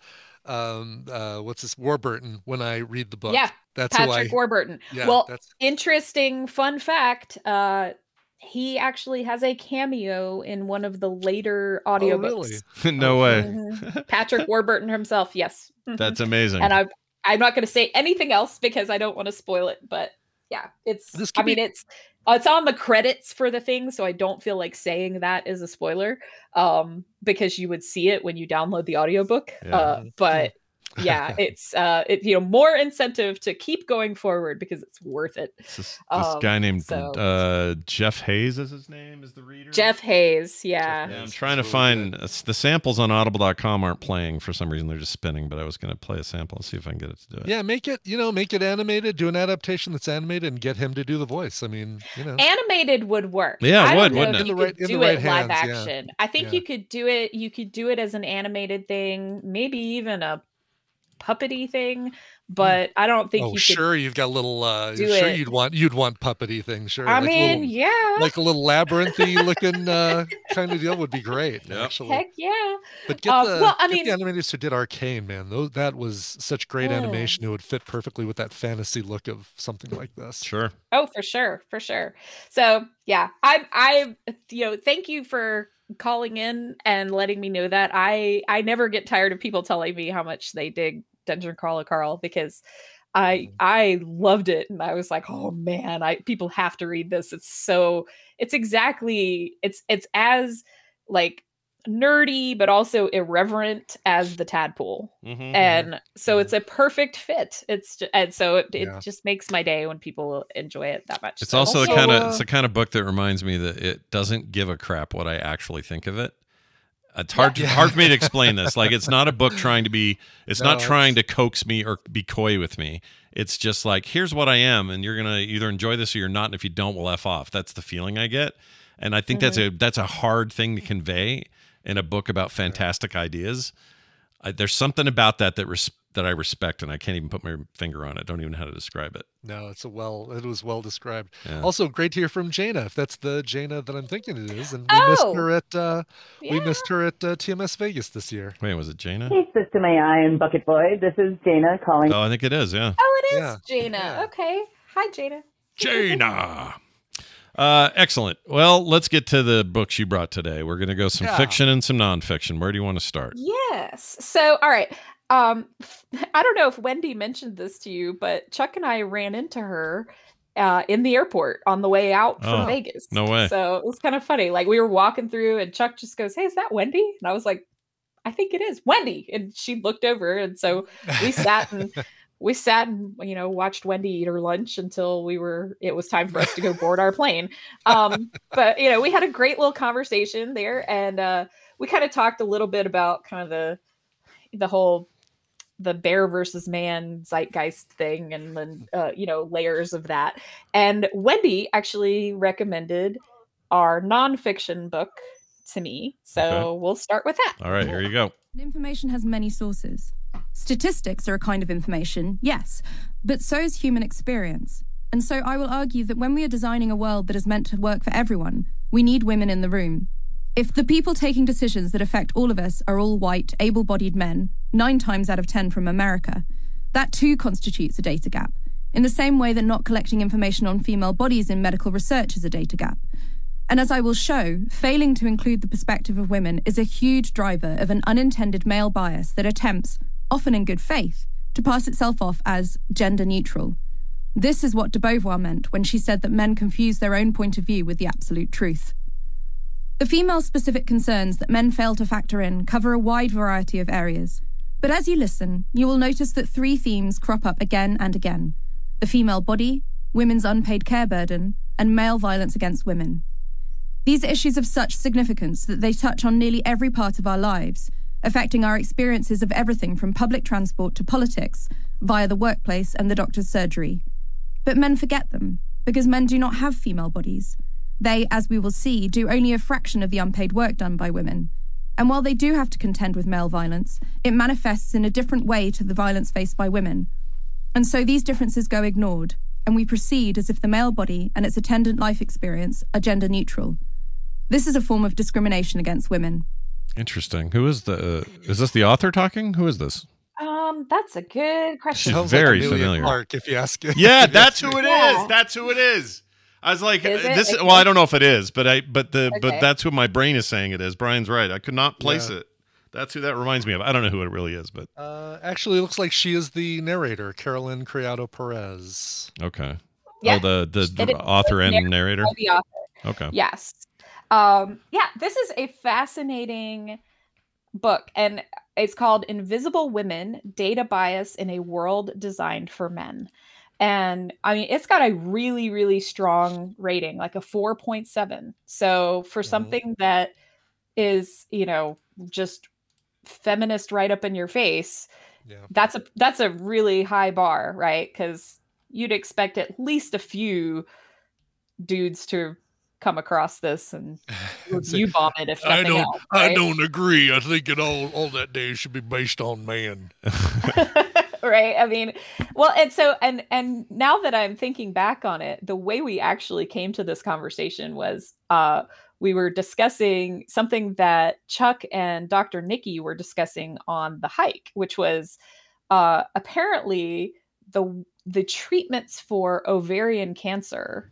B: um, uh, what's this Warburton when I read the book.
I: Yeah,
B: that's
I: Patrick
B: who I,
I: Warburton. Yeah, well, that's... interesting fun fact. Uh, he actually has a cameo in one of the later audiobooks.
B: Oh, really?
A: No way.
I: Mm-hmm. Patrick Warburton himself. Yes. Mm-hmm.
A: That's amazing.
I: And I, I'm not going to say anything else because I don't want to spoil it. But yeah, it's. I mean, be... it's it's on the credits for the thing, so I don't feel like saying that is a spoiler, um, because you would see it when you download the audiobook. Yeah. Uh, but. yeah, it's uh, it, you know, more incentive to keep going forward because it's worth it.
A: This, this um, guy named so, uh, Jeff Hayes is his name, is the reader.
I: Jeff Hayes, yeah.
A: yeah I'm trying to find uh, the samples on audible dot com aren't playing for some reason. They're just spinning, but I was going to play a sample and see if I can get it to do it.
B: Yeah, make it, you know, make it animated. Do an adaptation that's animated and get him to do the voice. I mean, you know,
I: animated would work.
A: Yeah, it
I: I
A: would,
I: don't
A: wouldn't
I: know
A: it?
I: if you
B: In the right-
I: could
B: in
I: do
B: the right
I: it live
B: hands, yeah.
I: action. I think
B: Yeah.
I: you could do it. You could do it as an animated thing, maybe even a puppety thing, but I don't think
B: oh,
I: you could
B: sure you've got a little uh
I: do
B: sure
I: it.
B: you'd want you'd want puppety thing, sure.
I: I
B: like
I: mean,
B: little,
I: yeah,
B: like a little labyrinthy looking uh kind of deal would be great. Yep. Actually,
I: heck yeah.
B: But get
I: uh,
B: the,
I: well, I
B: get
I: mean,
B: the animators who did Arcane, man. Those that was such great
I: mm.
B: animation. It would fit perfectly with that fantasy look of something like this.
A: Sure.
I: Oh, for sure, for sure. So yeah, I, I, you know, thank you for calling in and letting me know that. I, I never get tired of people telling me how much they dig Dungeon Crawler Carl because I, I loved it, and I was like, oh man, I people have to read this. It's so, it's exactly, it's, it's as like nerdy but also irreverent as the Tadpole,
A: mm-hmm,
I: and
A: mm-hmm.
I: so it's a perfect fit. It's just, and so it, it
B: Yeah.
I: just makes my day when people enjoy it that much.
A: It's
I: So-
A: also the
B: Also,
A: kind of
B: uh,
A: it's the kind of book that reminds me that it doesn't give a crap what I actually think of it. It's hard
B: Yeah.
A: to, hard for me to explain this. Like, it's not a book trying to be. It's
B: No,
A: not trying
B: it's-
A: to coax me or be coy with me. It's just like, here's what I am, and you're gonna either enjoy this or you're not. And if you don't, we'll f off. That's the feeling I get, and I think that's a that's a hard thing to convey in a book about fantastic ideas. I, there's something about that that res that I respect, and I can't even put my finger on it. Don't even know how to describe it.
B: No, it's a well it was well described.
A: Yeah.
B: Also great to hear from Jaina, if that's the Jaina that I'm thinking it is. And we missed
I: Oh!
B: her at uh we
I: Yeah.
B: missed her at uh, T M S Vegas this year.
A: Wait, was it Jaina?
J: Hey, System A I and Bucket Boy. This is Dana calling.
A: Oh, I think it is. Yeah.
I: Oh, it is
B: Yeah.
I: Jaina.
B: Yeah.
I: Okay. Hi, Jaina.
A: Jaina. Uh, excellent. Well, let's get to the books you brought today. We're going to go some
B: Yeah.
A: fiction and some nonfiction. Where do you want to start?
I: Yes. So, all right. Um, I don't know if Wendy mentioned this to you, but Chuck and I ran into her uh, in the airport on the way out from
A: Oh,
I: Vegas.
A: no way.
I: So it was kind of funny. Like we were walking through and Chuck just goes, "Hey, is that Wendy?" And I was like, "I think it is Wendy." And she looked over. And so we sat and we sat and, you know, watched Wendy eat her lunch until we were, it was time for us to go board our plane. Um, but, you know, we had a great little conversation there. And uh, we kind of talked a little bit about kind of the, the whole, the bear versus man zeitgeist thing and then, uh, you know, layers of that. And Wendy actually recommended our nonfiction book to me. So
A: Okay.
I: we'll start with that.
A: All right, here you go.
K: Information has many sources. Statistics are a kind of information, yes, but so is human experience. And so I will argue that when we are designing a world that is meant to work for everyone, we need women in the room. If the people taking decisions that affect all of us are all white, able-bodied men, nine times out of ten from America, that too constitutes a data gap, in the same way that not collecting information on female bodies in medical research is a data gap. And as I will show, failing to include the perspective of women is a huge driver of an unintended male bias that attempts, often in good faith, to pass itself off as gender neutral. This is what de Beauvoir meant when she said that men confuse their own point of view with the absolute truth. The female-specific concerns that men fail to factor in cover a wide variety of areas. But as you listen, you will notice that three themes crop up again and again: the female body, women's unpaid care burden, and male violence against women. These are issues of such significance that they touch on nearly every part of our lives, affecting our experiences of everything from public transport to politics, via the workplace and the doctor's surgery. But men forget them, because men do not have female bodies. They, as we will see, do only a fraction of the unpaid work done by women. And while they do have to contend with male violence, it manifests in a different way to the violence faced by women. And so these differences go ignored, and we proceed as if the male body and its attendant life experience are gender neutral. This is a form of discrimination against women.
A: Interesting. Who is the? Uh, is this the author talking? Who is this?
I: Um, that's a good question.
A: She's
B: Sounds
A: very
B: like Amelia
A: familiar.
B: Clark, if you ask it.
A: Yeah, that's who it is.
I: Yeah.
A: That's who it is. I was like,
I: Is
A: uh,
I: it?
A: this.
I: Okay.
A: Well, I don't know if it is, but I, but the, but
I: Okay.
A: that's who my brain is saying it is. Brian's right. I could not place
B: Yeah.
A: it. That's who that reminds me of. I don't know who it really is, but
B: Uh, actually, it looks like she is the narrator, Carolyn Criado Perez.
A: okay.
I: Yeah.
A: Oh, the the,
I: It
A: the
I: is
A: author and
I: narrated
A: narrator.
I: by the author.
A: Okay.
I: Yes. Um, yeah, this is a fascinating book, and it's called Invisible Women, Data Bias in a World Designed for Men. And I mean, it's got a really, really strong rating, like a four point seven. So for something that is, you know, just feminist right up in your face,
B: Yeah.
I: that's a that's a really high bar, right? Because you'd expect at least a few dudes to come across this and review bomb it if
B: I
I: nothing
B: don't.
I: else.
B: I
I: right?
B: don't agree. I think it all all that day should be based on man.
I: Right. I mean, well, and so and and now that I'm thinking back on it, the way we actually came to this conversation was uh we were discussing something that Chuck and Doctor Nikki were discussing on the hike, which was uh apparently the the treatments for ovarian cancer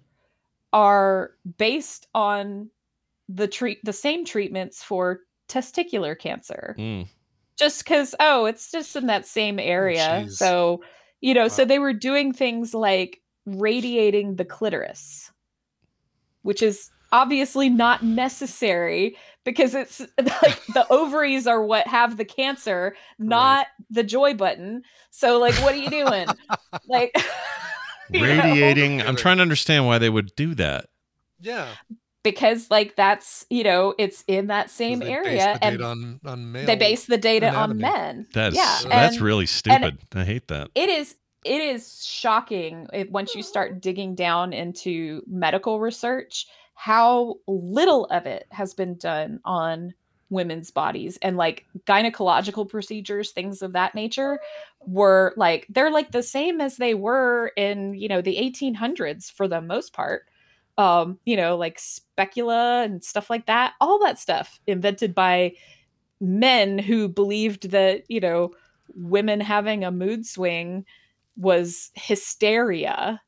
I: are based on the treat the same treatments for testicular cancer.
A: Mm.
I: Just because, oh, it's just in that same area.
B: jeez.
I: So, you know, so
B: Wow.
I: they were doing things like radiating the clitoris, which is obviously not necessary because it's like the ovaries are what have the cancer, not the joy button. So, like, what are you doing? Like, you know?
A: Radiating. I'm trying to understand why they would do that.
B: Yeah.
I: Because, like, that's, you know, it's in that same
B: They base
I: area.
B: the
I: And
B: data on, on male
I: they base the data
B: anatomy.
I: on men.
A: That's
I: yeah,
A: that's
I: and-
A: really stupid. I hate that.
I: it is it is shocking if, once you start digging down into medical research, how little of it has been done on women's bodies, and like gynecological procedures, things of that nature were like, they're like the same as they were in, you know, the eighteen hundreds for the most part. Um, you know, like specula and stuff like that, all that stuff invented by men who believed that, you know, women having a mood swing was hysteria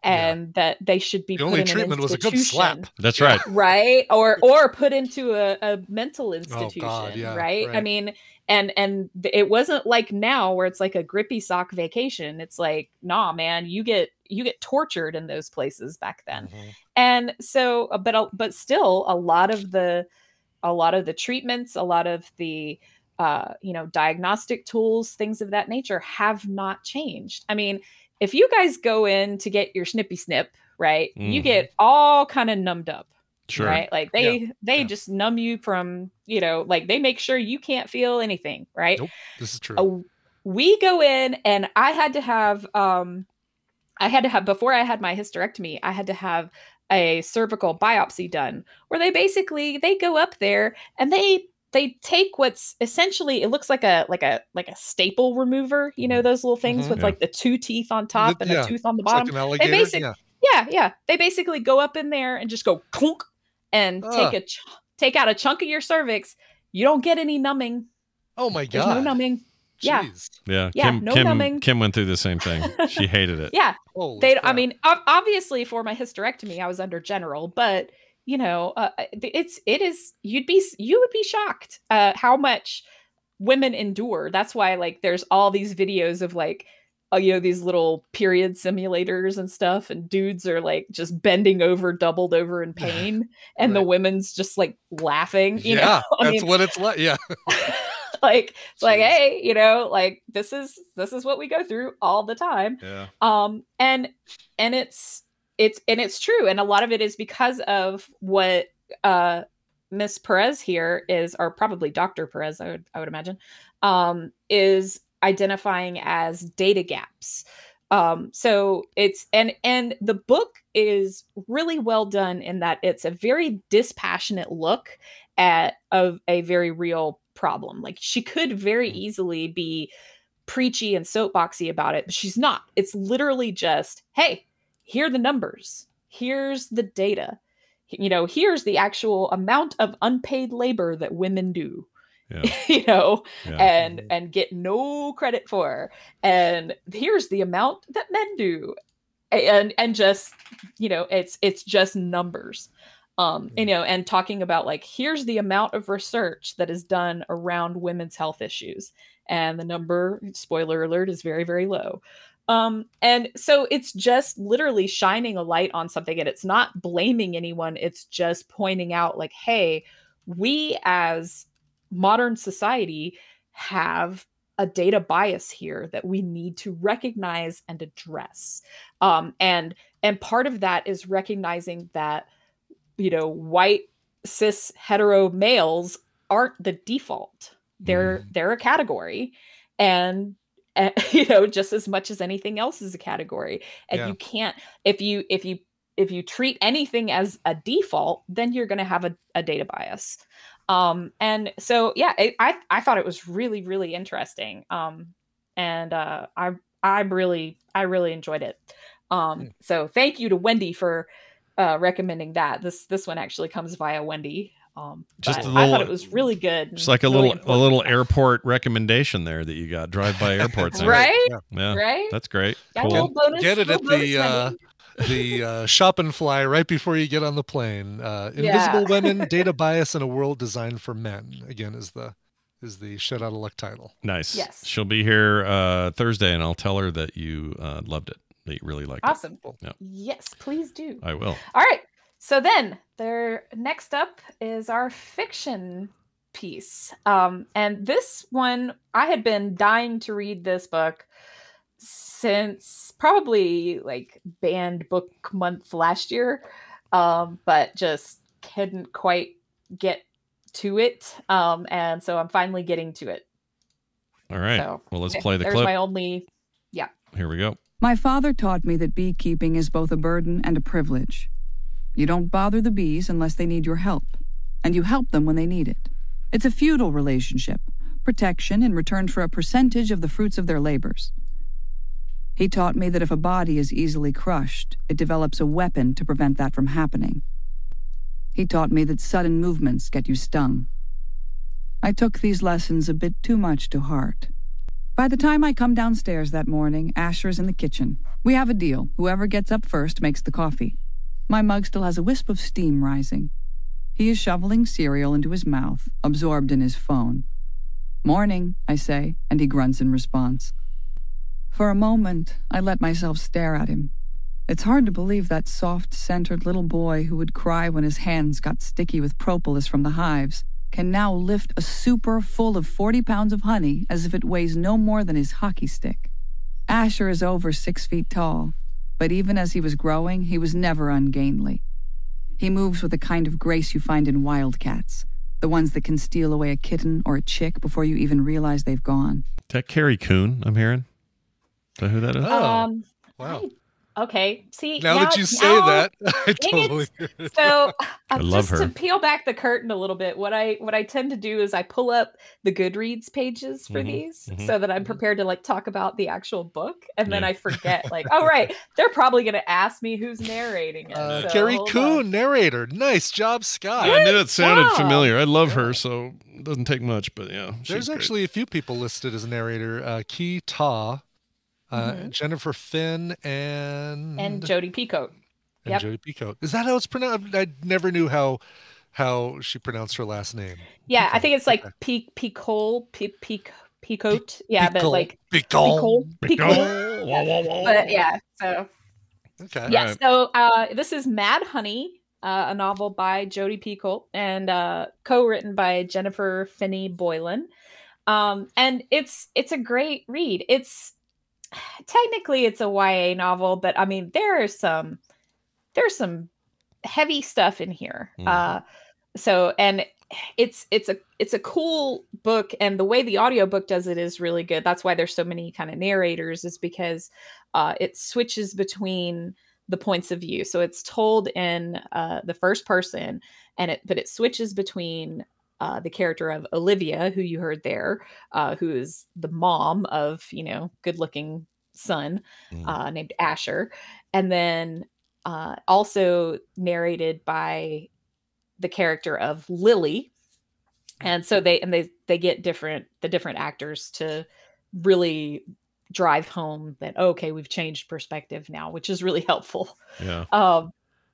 I: and yeah. that they should be
B: the
I: put
B: only
I: in
B: treatment
I: an
B: was a good slap.
A: That's right.
I: Right. Or or put into a, a mental institution.
B: Oh, God, yeah,
I: right?
B: right.
I: I mean, and and it wasn't like now where it's like a grippy sock vacation. It's like, nah, man, you get you get tortured in those places back then. Mm-hmm. And so, but but still, a lot of the a lot of the treatments, a lot of the uh, you know, diagnostic tools, things of that nature have not changed. I mean, if you guys go in to get your snippy snip, right, mm-hmm. you get all kind of numbed up.
A: Sure.
I: Right. Like they,
B: yeah.
I: they
B: yeah.
I: just numb you from, you know, like they make sure you can't feel anything. Right.
B: Nope. This is true.
I: Uh, we go in and I had to have, um, I had to have, before I had my hysterectomy, I had to have a cervical biopsy done where they basically, they go up there and they, they take what's essentially, it looks like a, like a, like a staple remover, you know, those little things mm-hmm. with yeah. like the two teeth on top the, and yeah. a tooth on the bottom.
B: Like an alligator.
I: They basically,
B: yeah.
I: yeah. Yeah. They basically go up in there and just go clunk and
B: uh.
I: take a, ch- take out a chunk of your cervix. You don't get any numbing.
B: Oh my God.
I: There's no numbing. Yeah.
B: Jeez.
A: Yeah.
I: Yeah.
A: Kim,
I: No
A: Kim,
I: numbing.
A: Kim went through the same thing. She hated it.
I: Yeah.
B: Holy
I: they,
B: crap.
I: I mean, obviously for my hysterectomy, I was under general, but you know, uh, it's, it is, you'd be, you would be shocked, uh, how much women endure. That's why, like, there's all these videos of like, uh, you know, these little period simulators and stuff. And dudes are like just bending over, doubled over in pain. And right. the women's just like laughing, you
B: yeah,
I: know, I
B: that's
I: mean,
B: what it's like. Yeah.
I: like, it's
B: Jeez.
I: like, hey, you know, like this is, this is what we go through all the time.
A: Yeah.
I: Um, and, and it's, It's and it's true. And a lot of it is because of what uh, Miss Perez here is, or probably Doctor Perez, I would, I would imagine, um, is identifying as data gaps. Um, so it's and and the book is really well done in that it's a very dispassionate look at a, a very real problem. Like she could very easily be preachy and soapboxy about it, but she's not. It's literally just, hey, here are the numbers. Here's the data. You know, here's the actual amount of unpaid labor that women do. Yeah. you know, yeah. and and get no credit for. And here's the amount that men do. And and just, you know, it's it's just numbers. Um, you know, and talking about like, here's the amount of research that is done around women's health issues. And the number, spoiler alert, is very, very low. Um, and so it's just literally shining a light on something, and it's not blaming anyone. It's just pointing out like, hey, we as modern society have a data bias here that we need to recognize and address. Um, and, and part of that is recognizing that, you know, white cis hetero males aren't the default. They're, mm. they're a category, and Uh, you know, just as much as anything else is a category. And yeah. you can't, if you, if you, if you treat anything as a default, then you're going to have a, a data bias. Um, and so, yeah, it, I, I thought it was really, really interesting. Um, and, uh, I, I really, I really enjoyed it. Um, mm. so thank you to Wendy for, uh, recommending that. This, this one actually comes via Wendy. Um, just a little, I thought it was really good.
A: Just like a
I: really
A: little, a little airport recommendation there that you got, drive-by airport center.
I: right?
A: Yeah. yeah,
I: right.
A: That's great.
I: Got
A: cool.
I: bonus,
B: get it at the uh,
I: money.
B: the uh, shop and fly right before you get on the plane. Uh,
I: Yeah.
B: Invisible Women: Data Bias in a World Designed for Men. Again, is the is the shit out of luck title.
A: Nice.
I: Yes.
A: She'll be here uh, Thursday, and I'll tell her that you uh, loved it. That you really liked
I: awesome.
A: it. Awesome.
I: Yeah. Yes, please do.
A: I will.
I: All right. So then there next up is our fiction piece. Um, and this one, I had been dying to read this book since probably like banned book month last year. Um, but just couldn't quite get to it. Um, and so I'm finally getting to it.
A: All right.
I: So,
A: well, let's play the
I: there's
A: clip.
I: my only, yeah.
A: Here we go.
L: My father taught me that beekeeping is both a burden and a privilege. You don't bother the bees unless they need your help, and you help them when they need it. It's a feudal relationship, protection in return for a percentage of the fruits of their labors. He taught me that if a body is easily crushed, it develops a weapon to prevent that from happening. He taught me that sudden movements get you stung. I took these lessons a bit too much to heart. By the time I come downstairs that morning, Asher's in the kitchen. We have a deal. Whoever gets up first makes the coffee. My mug still has a wisp of steam rising. He is shoveling cereal into his mouth, absorbed in his phone. "Morning," I say, and he grunts in response. For a moment, I let myself stare at him. It's hard to believe that soft-centered little boy who would cry when his hands got sticky with propolis from the hives can now lift a super full of forty pounds of honey as if it weighs no more than his hockey stick. Asher is over six feet tall, but even as he was growing, he was never ungainly. He moves with the kind of grace you find in wildcats, the ones that can steal away a kitten or a chick before you even realize they've gone.
A: Is that Carrie Coon I'm hearing? Is that who that is?
I: Um,
B: Wow.
I: I- okay. See,
B: Now, that you say
I: now-
B: that, I
I: Dang
B: totally.
I: it. So
A: I
I: uh,
A: love
I: just
A: her.
I: to peel back the curtain a little bit, what I what I tend to do is I pull up the Goodreads pages for
A: Mhm,
I: these
A: mhm.
I: so that I'm prepared to like talk about the actual book, and then
A: Yeah.
I: I forget like, oh right, they're probably going to ask me who's narrating it.
B: Uh,
I: so
B: Carrie
I: hold on.
B: Coon, narrator. Nice job, Scott.
A: I knew it sounded
I: job.
A: familiar. I love her, so it doesn't take much, but yeah. she's
B: There's
A: great.
B: actually a few people listed as a narrator. Uh, Key Ta, uh,
I: Mhm.
B: Jennifer Finn, and
I: And Jodie Peacock.
B: and
I: Yep.
B: Jodie Peacock. Is that how it's pronounced? I never knew how how she pronounced her last name.
I: Yeah, I think it's like
B: Okay.
I: Peak Peacole, Peak Peak Peacoat. Yeah, but
B: Peacole.
I: like
B: Peacole.
I: Peacole. Peacole.
A: Wah, wah, wah.
I: But yeah, so
B: Okay.
I: yeah,
A: right.
I: so uh, this is Mad Honey, uh, a novel by Jodie Peacock and uh, co-written by Jennifer Finney Boylan. Um, and it's it's a great read. It's technically it's a Y A novel, but I mean there is some there's some heavy stuff in here.
A: Mhm.
I: Uh, so and it's it's a it's a cool book, and the way the audiobook does it is really good. That's why there's so many kind of narrators, is because uh, it switches between the points of view. So it's told in uh, the first person, and it but it switches between uh, the character of Olivia, who you heard there, uh, who is the mom of, you know, good-looking son
A: Mm.
I: uh, named Asher, and then uh, also narrated by the character of Lily. And so they and they they get different the different actors to really drive home that, okay, we've changed perspective now, which is really helpful.
A: Yeah.
I: Um,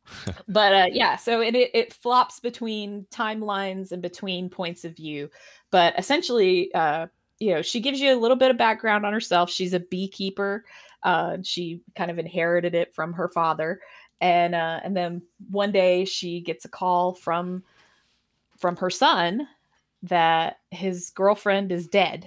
I: but uh, yeah, so it, it it flops between timelines and between points of view. But essentially, uh, you know, she gives you a little bit of background on herself. She's a beekeeper. Uh, she kind of inherited it from her father, and uh, and then one day she gets a call from from her son that his girlfriend is dead,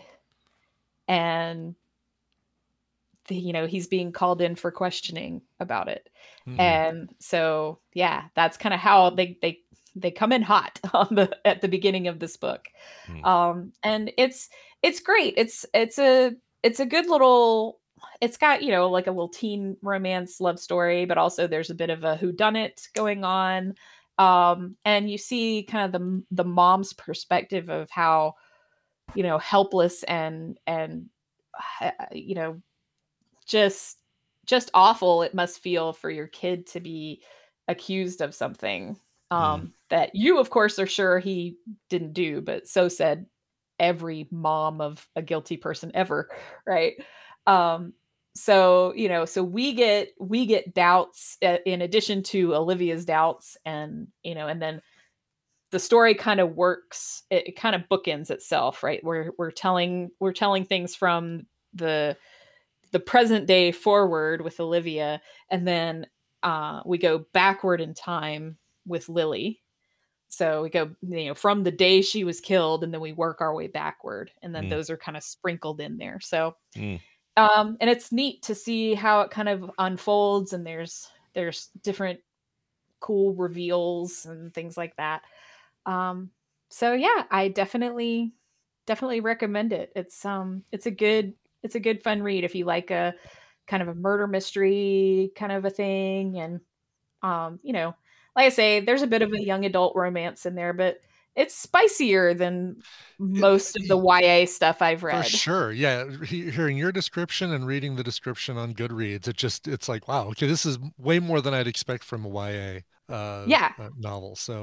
I: and the, you know, he's being called in for questioning about it.
B: Mhm.
I: And so yeah, that's kind of how they they they come in hot on the at the beginning of this book.
A: Mm.
I: Um and it's it's great. It's it's a it's a good little, it's got, you know, like a little teen romance love story, but also there's a bit of a whodunit going on. Um, and you see kind of the the mom's perspective of how, you know, helpless and and uh, you know, just just awful it must feel for your kid to be accused of something um, that you, of course, are sure he didn't do, but so said every mom of a guilty person ever, right? Um, so you know, so we get we get doubts uh, in addition to Olivia's doubts, and you know, and then the story kind of works. It, it kind of bookends itself, right? We're we're telling we're telling things from the the present day forward with Olivia, and then uh, we go backward in time with Lily. So we go, you know, from the day she was killed, and then we work our way backward, and then
A: Mm.
I: those are kind of sprinkled in there. So,
A: Mm.
I: um, and it's neat to see how it kind of unfolds, and there's there's different cool reveals and things like that. Um, so yeah, I definitely definitely recommend it. It's um it's a good it's a good fun read if you like a kind of a murder mystery kind of a thing. And um, you know, like I say, there's a bit of a young adult romance in there, but it's spicier than most of the Y A stuff I've
B: For
I: read.
B: sure. Yeah. he- Hearing your description and reading the description on Goodreads, it just, it's like, wow, okay, this is way more than I'd expect from a Y A uh,
I: Yeah.
B: uh, novel. So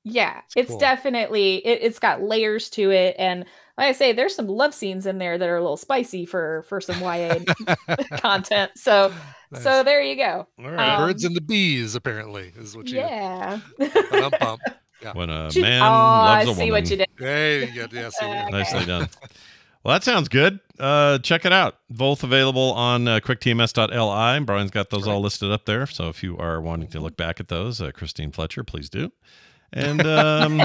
I: Yeah, it's
B: cool.
I: definitely it, it's got layers to it, and like I say, there's some love scenes in there that are a little spicy for for some Y A content. So
B: Nice.
I: so there you go.
A: All right.
I: Um,
B: Birds and the bees, apparently, is what you.
I: yeah.
B: Ba-dum-bum. Yeah.
A: When a
I: Shoot-
A: man
I: oh, I
A: loves a
I: see
A: woman.
I: what you did.
B: There you go. Yeah, see, yeah.
A: Nicely done. Well, that sounds good. Uh, check it out. Both available on uh, quick T M S dot L I. Brian's got those all listed up there. So if you are wanting to look back at those, uh, Christine Fletcher, please do. And um,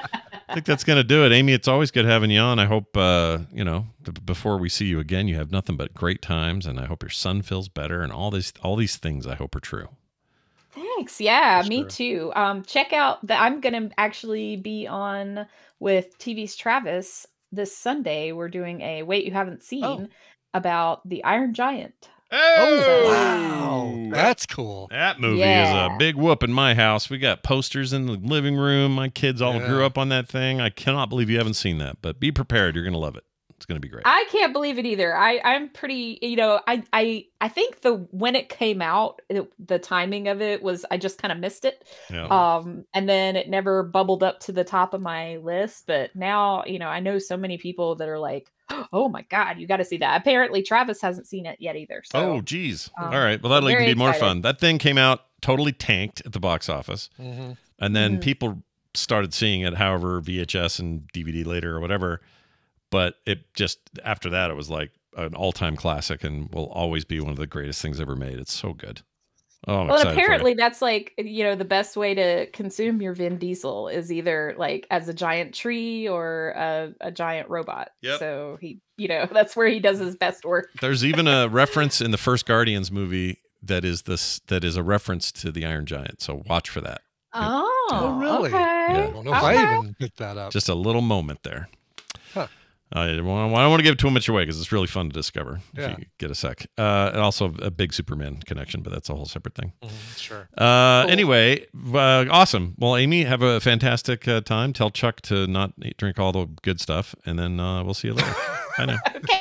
A: I think that's going to do it. Amy, it's always good having you on. I hope, uh, you know, b- before we see you again, you have nothing but great times. And I hope your son feels better. And all these, all these things I hope are true.
I: Thanks. Yeah,
B: For
I: me
B: sure.
I: too. Um, check out that I'm gonna actually be on with T V's Travis this Sunday. We're doing a Wait You Haven't Seen
B: Oh.
I: about the Iron Giant.
B: Oh,
A: wow.
B: wow. That's cool.
A: That movie
I: Yeah.
A: is a big whoop in my house. We got posters in the living room. My kids all
B: Yeah.
A: grew up on that thing. I cannot believe you haven't seen that, but be prepared. You're going to love it. It's going to be great.
I: I can't believe it either. I I'm pretty, you know, I I I think the when it came out, it, the timing of it was I just kind of missed it.
A: Yeah.
I: Um, and then it never bubbled up to the top of my list. But now, you know, I know so many people that are like, "Oh my God, you got to see that." Apparently, Travis hasn't seen it yet either. So,
A: oh, geez.
I: um,
A: All right. Well, that'll
I: I'm
A: even
I: very
A: be more
I: excited.
A: fun. That thing came out totally tanked at the box office.
B: Mm-hmm.
A: And then
I: Mhm.
A: people started seeing it, however, V H S and D V D later or whatever. But it just, after that, it was like an all-time classic and will always be one of the greatest things ever made. It's so good. Oh, I'm
I: well, and
A: excited for you.
I: apparently that's like, you know, the best way to consume your Vin Diesel is either like as a giant tree or a, a giant robot.
A: Yep.
I: So he, you know, that's where he does his best work.
A: There's even a reference in the first Guardians movie that is this that is a reference to the Iron Giant. So watch for that.
I: Oh,
B: Oh, really?
I: Okay.
B: I don't know if
I: Okay.
B: I even picked that up.
A: Just a little moment there.
B: Huh.
A: I don't want to give too much away because it's really fun to discover
B: Yeah.
A: if you get a sec. Uh, and also a big Superman connection, but that's a whole separate thing.
B: Mhm, sure.
A: Uh,
I: Cool.
A: Anyway, uh, awesome. Well, Amy, have a fantastic uh, time. Tell Chuck to not eat, drink all the good stuff, and then uh, we'll see you later. I know.
I: Okay.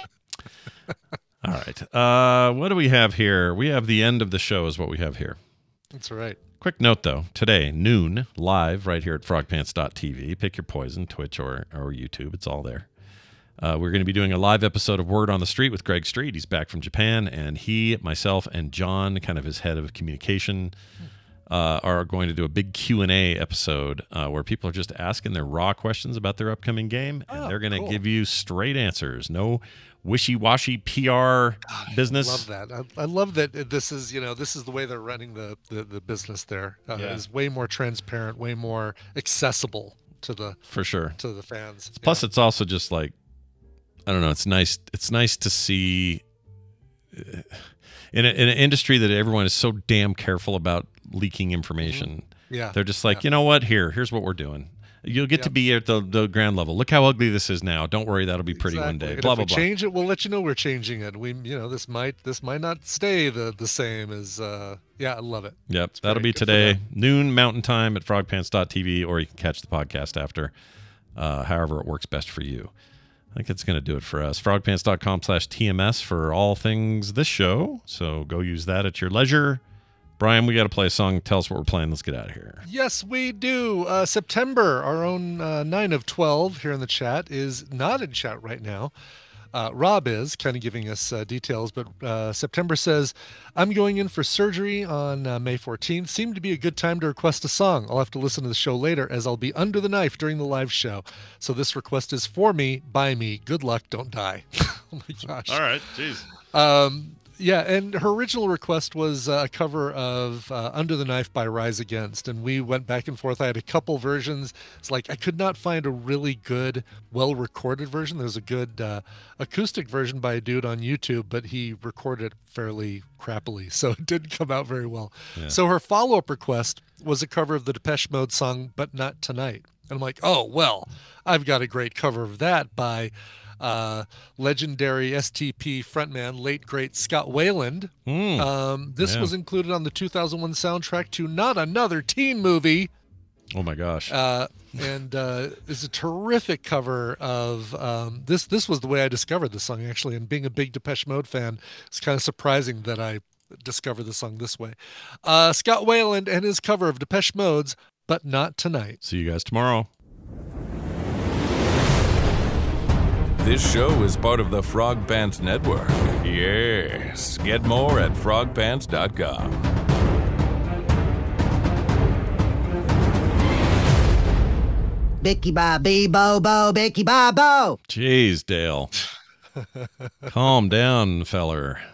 A: All right. Uh, what do we have here? We have the end of the show is what we have here.
B: That's right.
A: Quick note, though. Today, noon, live right here at frog pants dot T V. Pick your poison, Twitch or, or YouTube. It's all there. Uh, we're going to be doing a live episode of Word on the Street with Greg Street. He's back from Japan, and he, myself, and John, kind of his head of communication, uh, are going to do a big Q and A episode uh, where people are just asking their raw questions about their upcoming game, and
B: Oh,
A: they're going to
B: cool.
A: give you straight answers. No wishy-washy P R business.
B: Love that. I, I love that this is, you know, this is the way they're running the the, the business there. Uh,
A: Yeah.
B: Is way more transparent, way more accessible to the
A: For sure.
B: to the fans.
A: Plus, it's also just like, I don't know. It's nice. It's nice to see uh, in, a, in an industry that everyone is so damn careful about leaking information.
B: Yeah.
A: They're just like,
B: yeah.
A: you know what? Here, here's what we're doing. You'll get to
B: Yep.
A: be at the, the ground level. Look how ugly this is now. Don't worry, that'll be pretty one
B: Exactly.
A: day.
B: And
A: Blah
B: if
A: blah
B: we
A: blah.
B: change it, we'll let you know we're changing it. We, you know, this might this might not stay the the same as. Uh, yeah, I love it.
A: Yep,
B: It's
A: that'll
B: great.
A: be
B: Good for
A: today,
B: them.
A: noon Mountain Time at frog pants dot T V, or you can catch the podcast after, uh, however it works best for you. I think it's going to do it for us. frog pants dot com slash T M S for all things this show. So go use that at your leisure. Brian, we got to play a song. Tell us what we're playing. Let's get out of here.
B: Yes, we do. Uh, September, our own uh, nine of twelve here in the chat, is not in chat right now. Uh, Rob is kind of giving us uh, details, but uh, September says, I'm going in for surgery on uh, May fourteenth. Seemed to be a good time to request a song. I'll have to listen to the show later as I'll be under the knife during the live show. So this request is for me, by me. Good luck, don't die. Oh my gosh.
A: All right. Jeez.
B: Um, yeah, and her original request was uh, a cover of uh, Under the Knife by Rise Against, and we went back and forth. I had a couple versions. It's like I could not find a really good, well-recorded version. There's a good uh, acoustic version by a dude on YouTube, but he recorded it fairly crappily, so it didn't come out very well.
A: Yeah.
B: So her follow-up request was a cover of the Depeche Mode song, But Not Tonight. And I'm like, oh, well, I've got a great cover of that by... Uh, legendary S T P frontman, late great Scott Weiland.
A: Mm.
B: Um, this
A: Yeah.
B: was included on the two thousand one soundtrack to Not Another Teen Movie.
A: Oh my gosh.
B: Uh, and uh, it's a terrific cover of um, this. This was the way I discovered the song, actually. And being a big Depeche Mode fan, it's kind of surprising that I discovered the song this way. Uh, Scott Weiland and his cover of Depeche Mode's but not tonight.
A: See you guys tomorrow.
C: This show is part of the Frog Pants Network. Yes. Get more at frog pants dot com.
M: Bicky Bobby Bobo, Bicky Bobo.
A: Jeez, Dale. Calm down, feller.